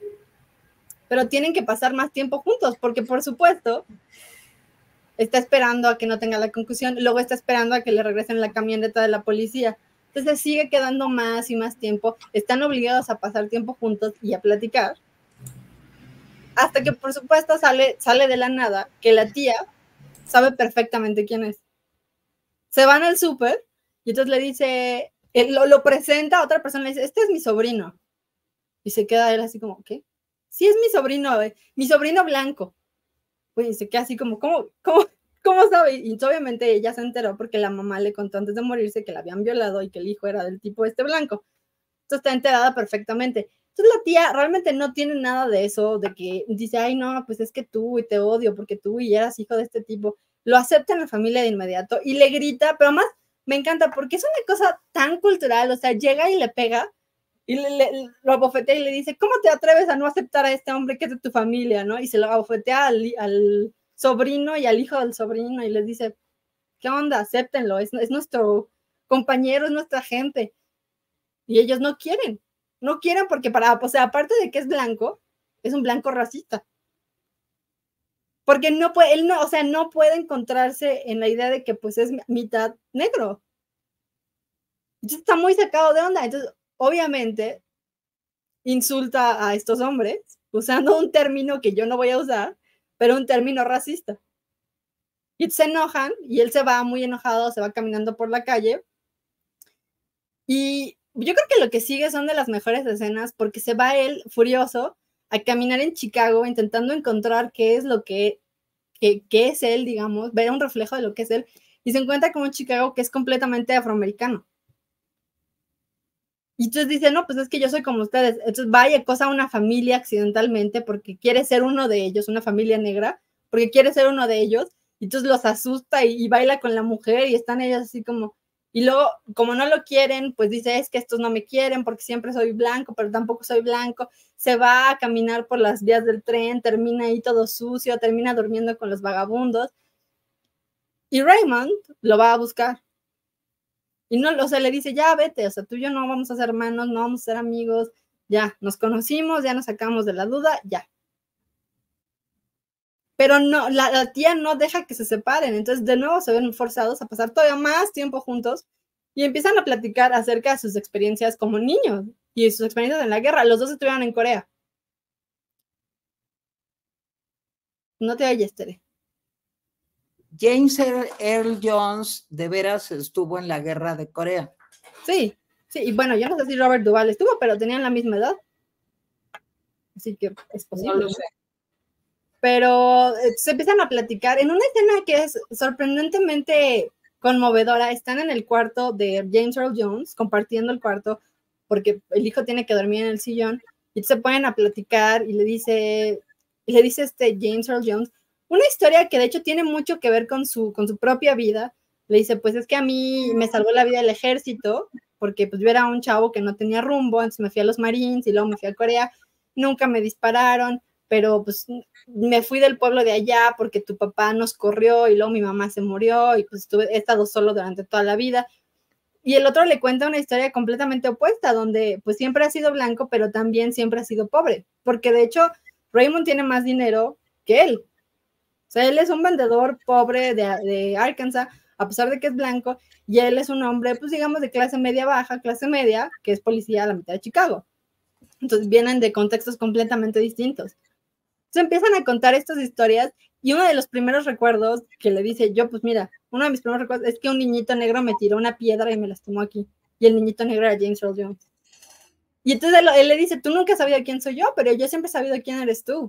pero tienen que pasar más tiempo juntos, porque por supuesto, está esperando a que no tenga la concusión, luego está esperando a que le regresen la camioneta de la policía. Entonces sigue quedando más y más tiempo, están obligados a pasar tiempo juntos y a platicar, hasta que por supuesto sale, sale de la nada que la tía sabe perfectamente quién es. Se van al súper y entonces le dice, él lo, lo presenta a otra persona, le dice, este es mi sobrino. Y se queda él así como, ¿qué? Sí, es mi sobrino, eh, mi sobrino blanco. Pues y se queda así como, ¿cómo, cómo, cómo sabe? Y obviamente ella se enteró porque la mamá le contó antes de morirse que la habían violado y que el hijo era del tipo este blanco. Entonces está enterada perfectamente. Entonces la tía realmente no tiene nada de eso, de que dice, ay no, pues es que tú y te odio porque tú y eras hijo de este tipo. Lo acepta en la familia de inmediato y le grita, pero más me encanta porque es una cosa tan cultural, o sea, llega y le pega y le, le, lo abofetea y le dice, ¿cómo te atreves a no aceptar a este hombre que es de tu familia, no? Y se lo abofetea al, al sobrino y al hijo del sobrino y les dice, ¿qué onda? Acéptenlo, es, es nuestro compañero, es nuestra gente. Y ellos no quieren, no quieren porque para, o sea, aparte de que es blanco, es un blanco racista. Porque no puede, él no, o sea, no puede encontrarse en la idea de que pues es mitad negro. Entonces está muy sacado de onda. Entonces, obviamente, insulta a estos hombres usando un término que yo no voy a usar, pero un término racista. Y se enojan y él se va muy enojado, se va caminando por la calle. Y yo creo que lo que sigue son de las mejores escenas porque se va él furioso a caminar en Chicago intentando encontrar qué es lo que, que, que es él, digamos, ver un reflejo de lo que es él, y se encuentra con un Chicago que es completamente afroamericano. Y entonces dice, no, pues es que yo soy como ustedes. Entonces va y acosa a una familia accidentalmente porque quiere ser uno de ellos, una familia negra, porque quiere ser uno de ellos, y entonces los asusta y, y baila con la mujer y están ellos así como... Y luego, como no lo quieren, pues dice, es que estos no me quieren porque siempre soy blanco, pero tampoco soy blanco. Se va a caminar por las vías del tren, termina ahí todo sucio, termina durmiendo con los vagabundos. Y Raymond lo va a buscar. Y no, o sea, le dice, ya vete, o sea, tú y yo no vamos a ser hermanos, no vamos a ser amigos, ya, nos conocimos, ya nos sacamos de la duda, ya. Pero no, la, la tía no deja que se separen, entonces de nuevo se ven forzados a pasar todavía más tiempo juntos y empiezan a platicar acerca de sus experiencias como niños y sus experiencias en la guerra. Los dos estuvieron en Corea. No te oyes, Tere. James Earl Jones de veras estuvo en la guerra de Corea. Sí, sí, y bueno, yo no sé si Robert Duvall estuvo, pero tenían la misma edad. Así que es posible. No lo sé. Pero eh, se empiezan a platicar en una escena que es sorprendentemente conmovedora. Están en el cuarto de James Earl Jones, compartiendo el cuarto, porque el hijo tiene que dormir en el sillón, y se ponen a platicar y le dice, y le dice este James Earl Jones, una historia que de hecho tiene mucho que ver con su, con su propia vida. Le dice, pues es que a mí me salvó la vida el ejército, porque pues yo era un chavo que no tenía rumbo, entonces me fui a los Marines y luego me fui a Corea, nunca me dispararon, pero pues me fui del pueblo de allá porque tu papá nos corrió y luego mi mamá se murió y pues estuve, he estado solo durante toda la vida. Y el otro le cuenta una historia completamente opuesta, donde pues siempre ha sido blanco, pero también siempre ha sido pobre, porque de hecho Raymond tiene más dinero que él. O sea, él es un vendedor pobre de, de Arkansas, a pesar de que es blanco, y él es un hombre, pues digamos, de clase media baja, clase media, que es policía a la mitad de Chicago. Entonces vienen de contextos completamente distintos. Entonces empiezan a contar estas historias, y uno de los primeros recuerdos que le dice yo, pues mira, uno de mis primeros recuerdos es que un niñito negro me tiró una piedra y me lastimó aquí, y el niñito negro era James Earl Jones. Y entonces él, él le dice, tú nunca has sabido quién soy yo, pero yo siempre he sabido quién eres tú.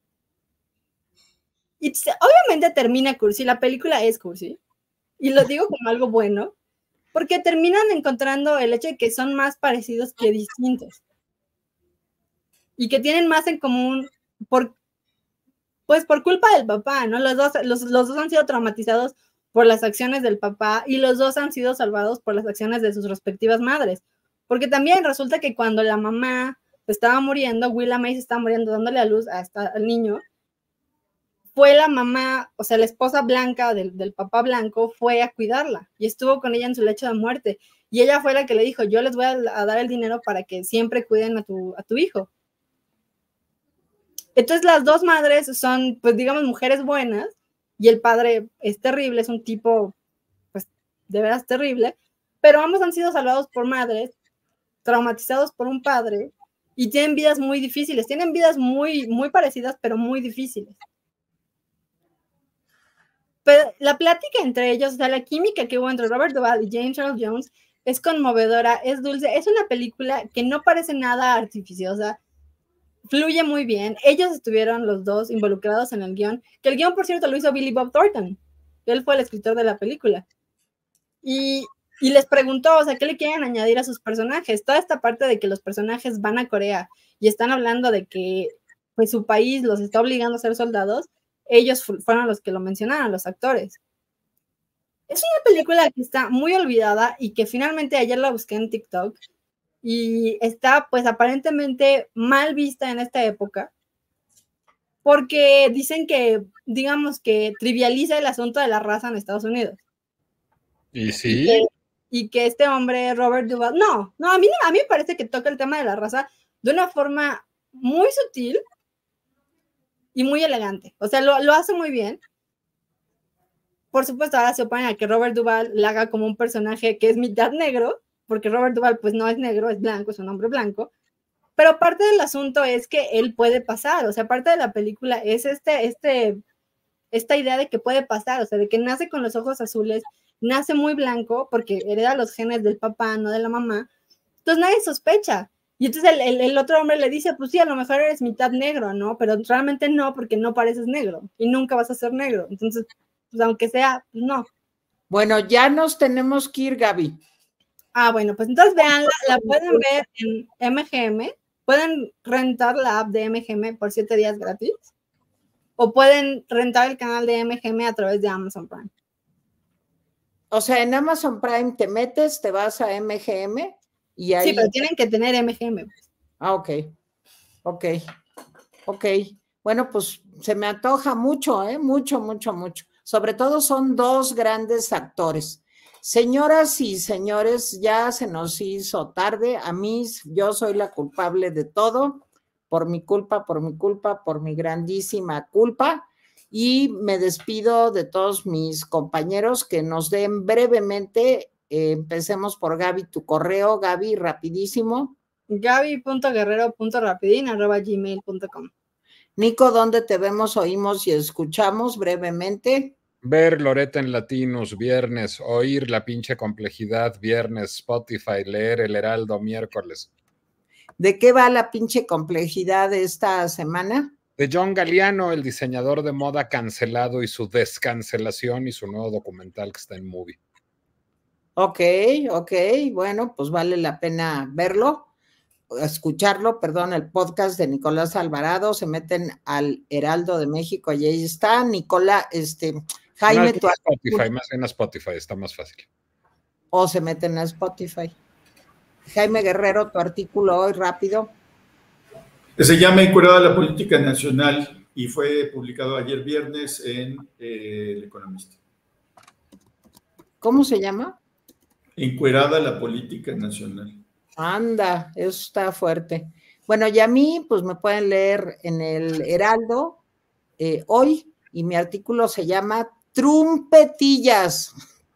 Y entonces, obviamente termina cursi, la película es cursi, y lo digo como algo bueno, porque terminan encontrando el hecho de que son más parecidos que distintos, y que tienen más en común por, pues por culpa del papá, ¿no? Los dos, los, los dos han sido traumatizados por las acciones del papá, y los dos han sido salvados por las acciones de sus respectivas madres, porque también resulta que cuando la mamá estaba muriendo, Willa May se estaba muriendo dándole a luz a esta, al niño, fue la mamá, o sea, la esposa blanca del, del papá blanco, fue a cuidarla y estuvo con ella en su lecho de muerte. Y ella fue la que le dijo, yo les voy a, a dar el dinero para que siempre cuiden a tu, a tu hijo. Entonces las dos madres son, pues digamos, mujeres buenas, y el padre es terrible, es un tipo, pues, de veras terrible, pero ambos han sido salvados por madres, traumatizados por un padre, y tienen vidas muy difíciles, tienen vidas muy, muy parecidas, pero muy difíciles. Pero la plática entre ellos, o sea, la química que hubo entre Robert Duvall y James Earl Jones es conmovedora, es dulce, es una película que no parece nada artificiosa, fluye muy bien. Ellos estuvieron los dos involucrados en el guión, que el guión, por cierto, lo hizo Billy Bob Thornton, él fue el escritor de la película. Y, y les preguntó, o sea, ¿qué le quieren añadir a sus personajes? Toda esta parte de que los personajes van a Corea y están hablando de que pues su país los está obligando a ser soldados, ellos fueron los que lo mencionaron, los actores. Es una película que está muy olvidada y que finalmente ayer la busqué en TikTok y está pues aparentemente mal vista en esta época porque dicen que, digamos que trivializa el asunto de la raza en Estados Unidos. ¿Y sí? Y que, y que este hombre, Robert Duvall, no, no, a mí, a mí me parece que toca el tema de la raza de una forma muy sutil y muy elegante, o sea, lo, lo hace muy bien. Por supuesto, ahora se oponen a que Robert Duvall la haga como un personaje que es mitad negro, porque Robert Duvall pues no es negro, es blanco, es un hombre blanco, pero parte del asunto es que él puede pasar, o sea, parte de la película es este, este, esta idea de que puede pasar, o sea, de que nace con los ojos azules, nace muy blanco, porque hereda los genes del papá, no de la mamá, entonces nadie sospecha. Y entonces el, el, el otro hombre le dice, pues sí, a lo mejor eres mitad negro, ¿no? Pero realmente no, porque no pareces negro y nunca vas a ser negro. Entonces, pues aunque sea, pues no. Bueno, ya nos tenemos que ir, Gaby. Ah, bueno, pues entonces vean, la, la pueden ver en M G M, pueden rentar la app de M G M por siete días gratis, o pueden rentar el canal de M G M a través de Amazon Prime. O sea, en Amazon Prime te metes, te vas a M G M y ahí... Sí, pero tienen que tener M G M. Ah, ok, ok, ok. Bueno, pues se me antoja mucho, ¿eh? Mucho, mucho, mucho. Sobre todo son dos grandes actores. Señoras y señores, ya se nos hizo tarde. A mí, yo soy la culpable de todo, por mi culpa, por mi culpa, por mi grandísima culpa. Y me despido de todos mis compañeros que nos den brevemente. Eh, empecemos por Gaby, tu correo, Gaby, rapidísimo. gaby punto guerrero punto rapidín arroba gmail punto com. Nico, ¿dónde te vemos, oímos y escuchamos brevemente? Ver Loretta en Latinos, viernes, oír La pinche complejidad, viernes, Spotify, leer El Heraldo, miércoles. ¿De qué va la pinche complejidad esta semana? De John Galliano, el diseñador de moda cancelado y su descancelación y su nuevo documental que está en Movie. Ok, ok, bueno, pues vale la pena verlo, escucharlo, perdón, el podcast de Nicolás Alvarado, se meten al Heraldo de México y ahí está, Nicolás, este, Jaime. No, tu... Spotify, más bien a Spotify, está más fácil. O se meten a Spotify. Jaime Guerrero, tu artículo hoy, rápido. Se llama Encuerada la Política Nacional y fue publicado ayer viernes en eh, El Economista. ¿Cómo se llama? Encuerada la Política Nacional. Anda, eso está fuerte. Bueno, y a mí, pues me pueden leer en el Heraldo eh, hoy, y mi artículo se llama Trumpetillas.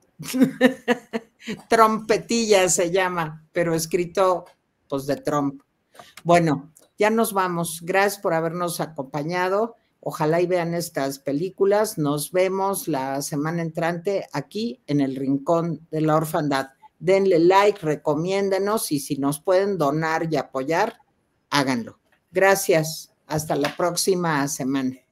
Trompetillas se llama, pero escrito, pues, de Trump. Bueno, ya nos vamos. Gracias por habernos acompañado. Ojalá y vean estas películas. Nos vemos la semana entrante aquí en el Rincón de la Orfandad. Denle like, recomiéndenos y si nos pueden donar y apoyar, háganlo. Gracias. Hasta la próxima semana.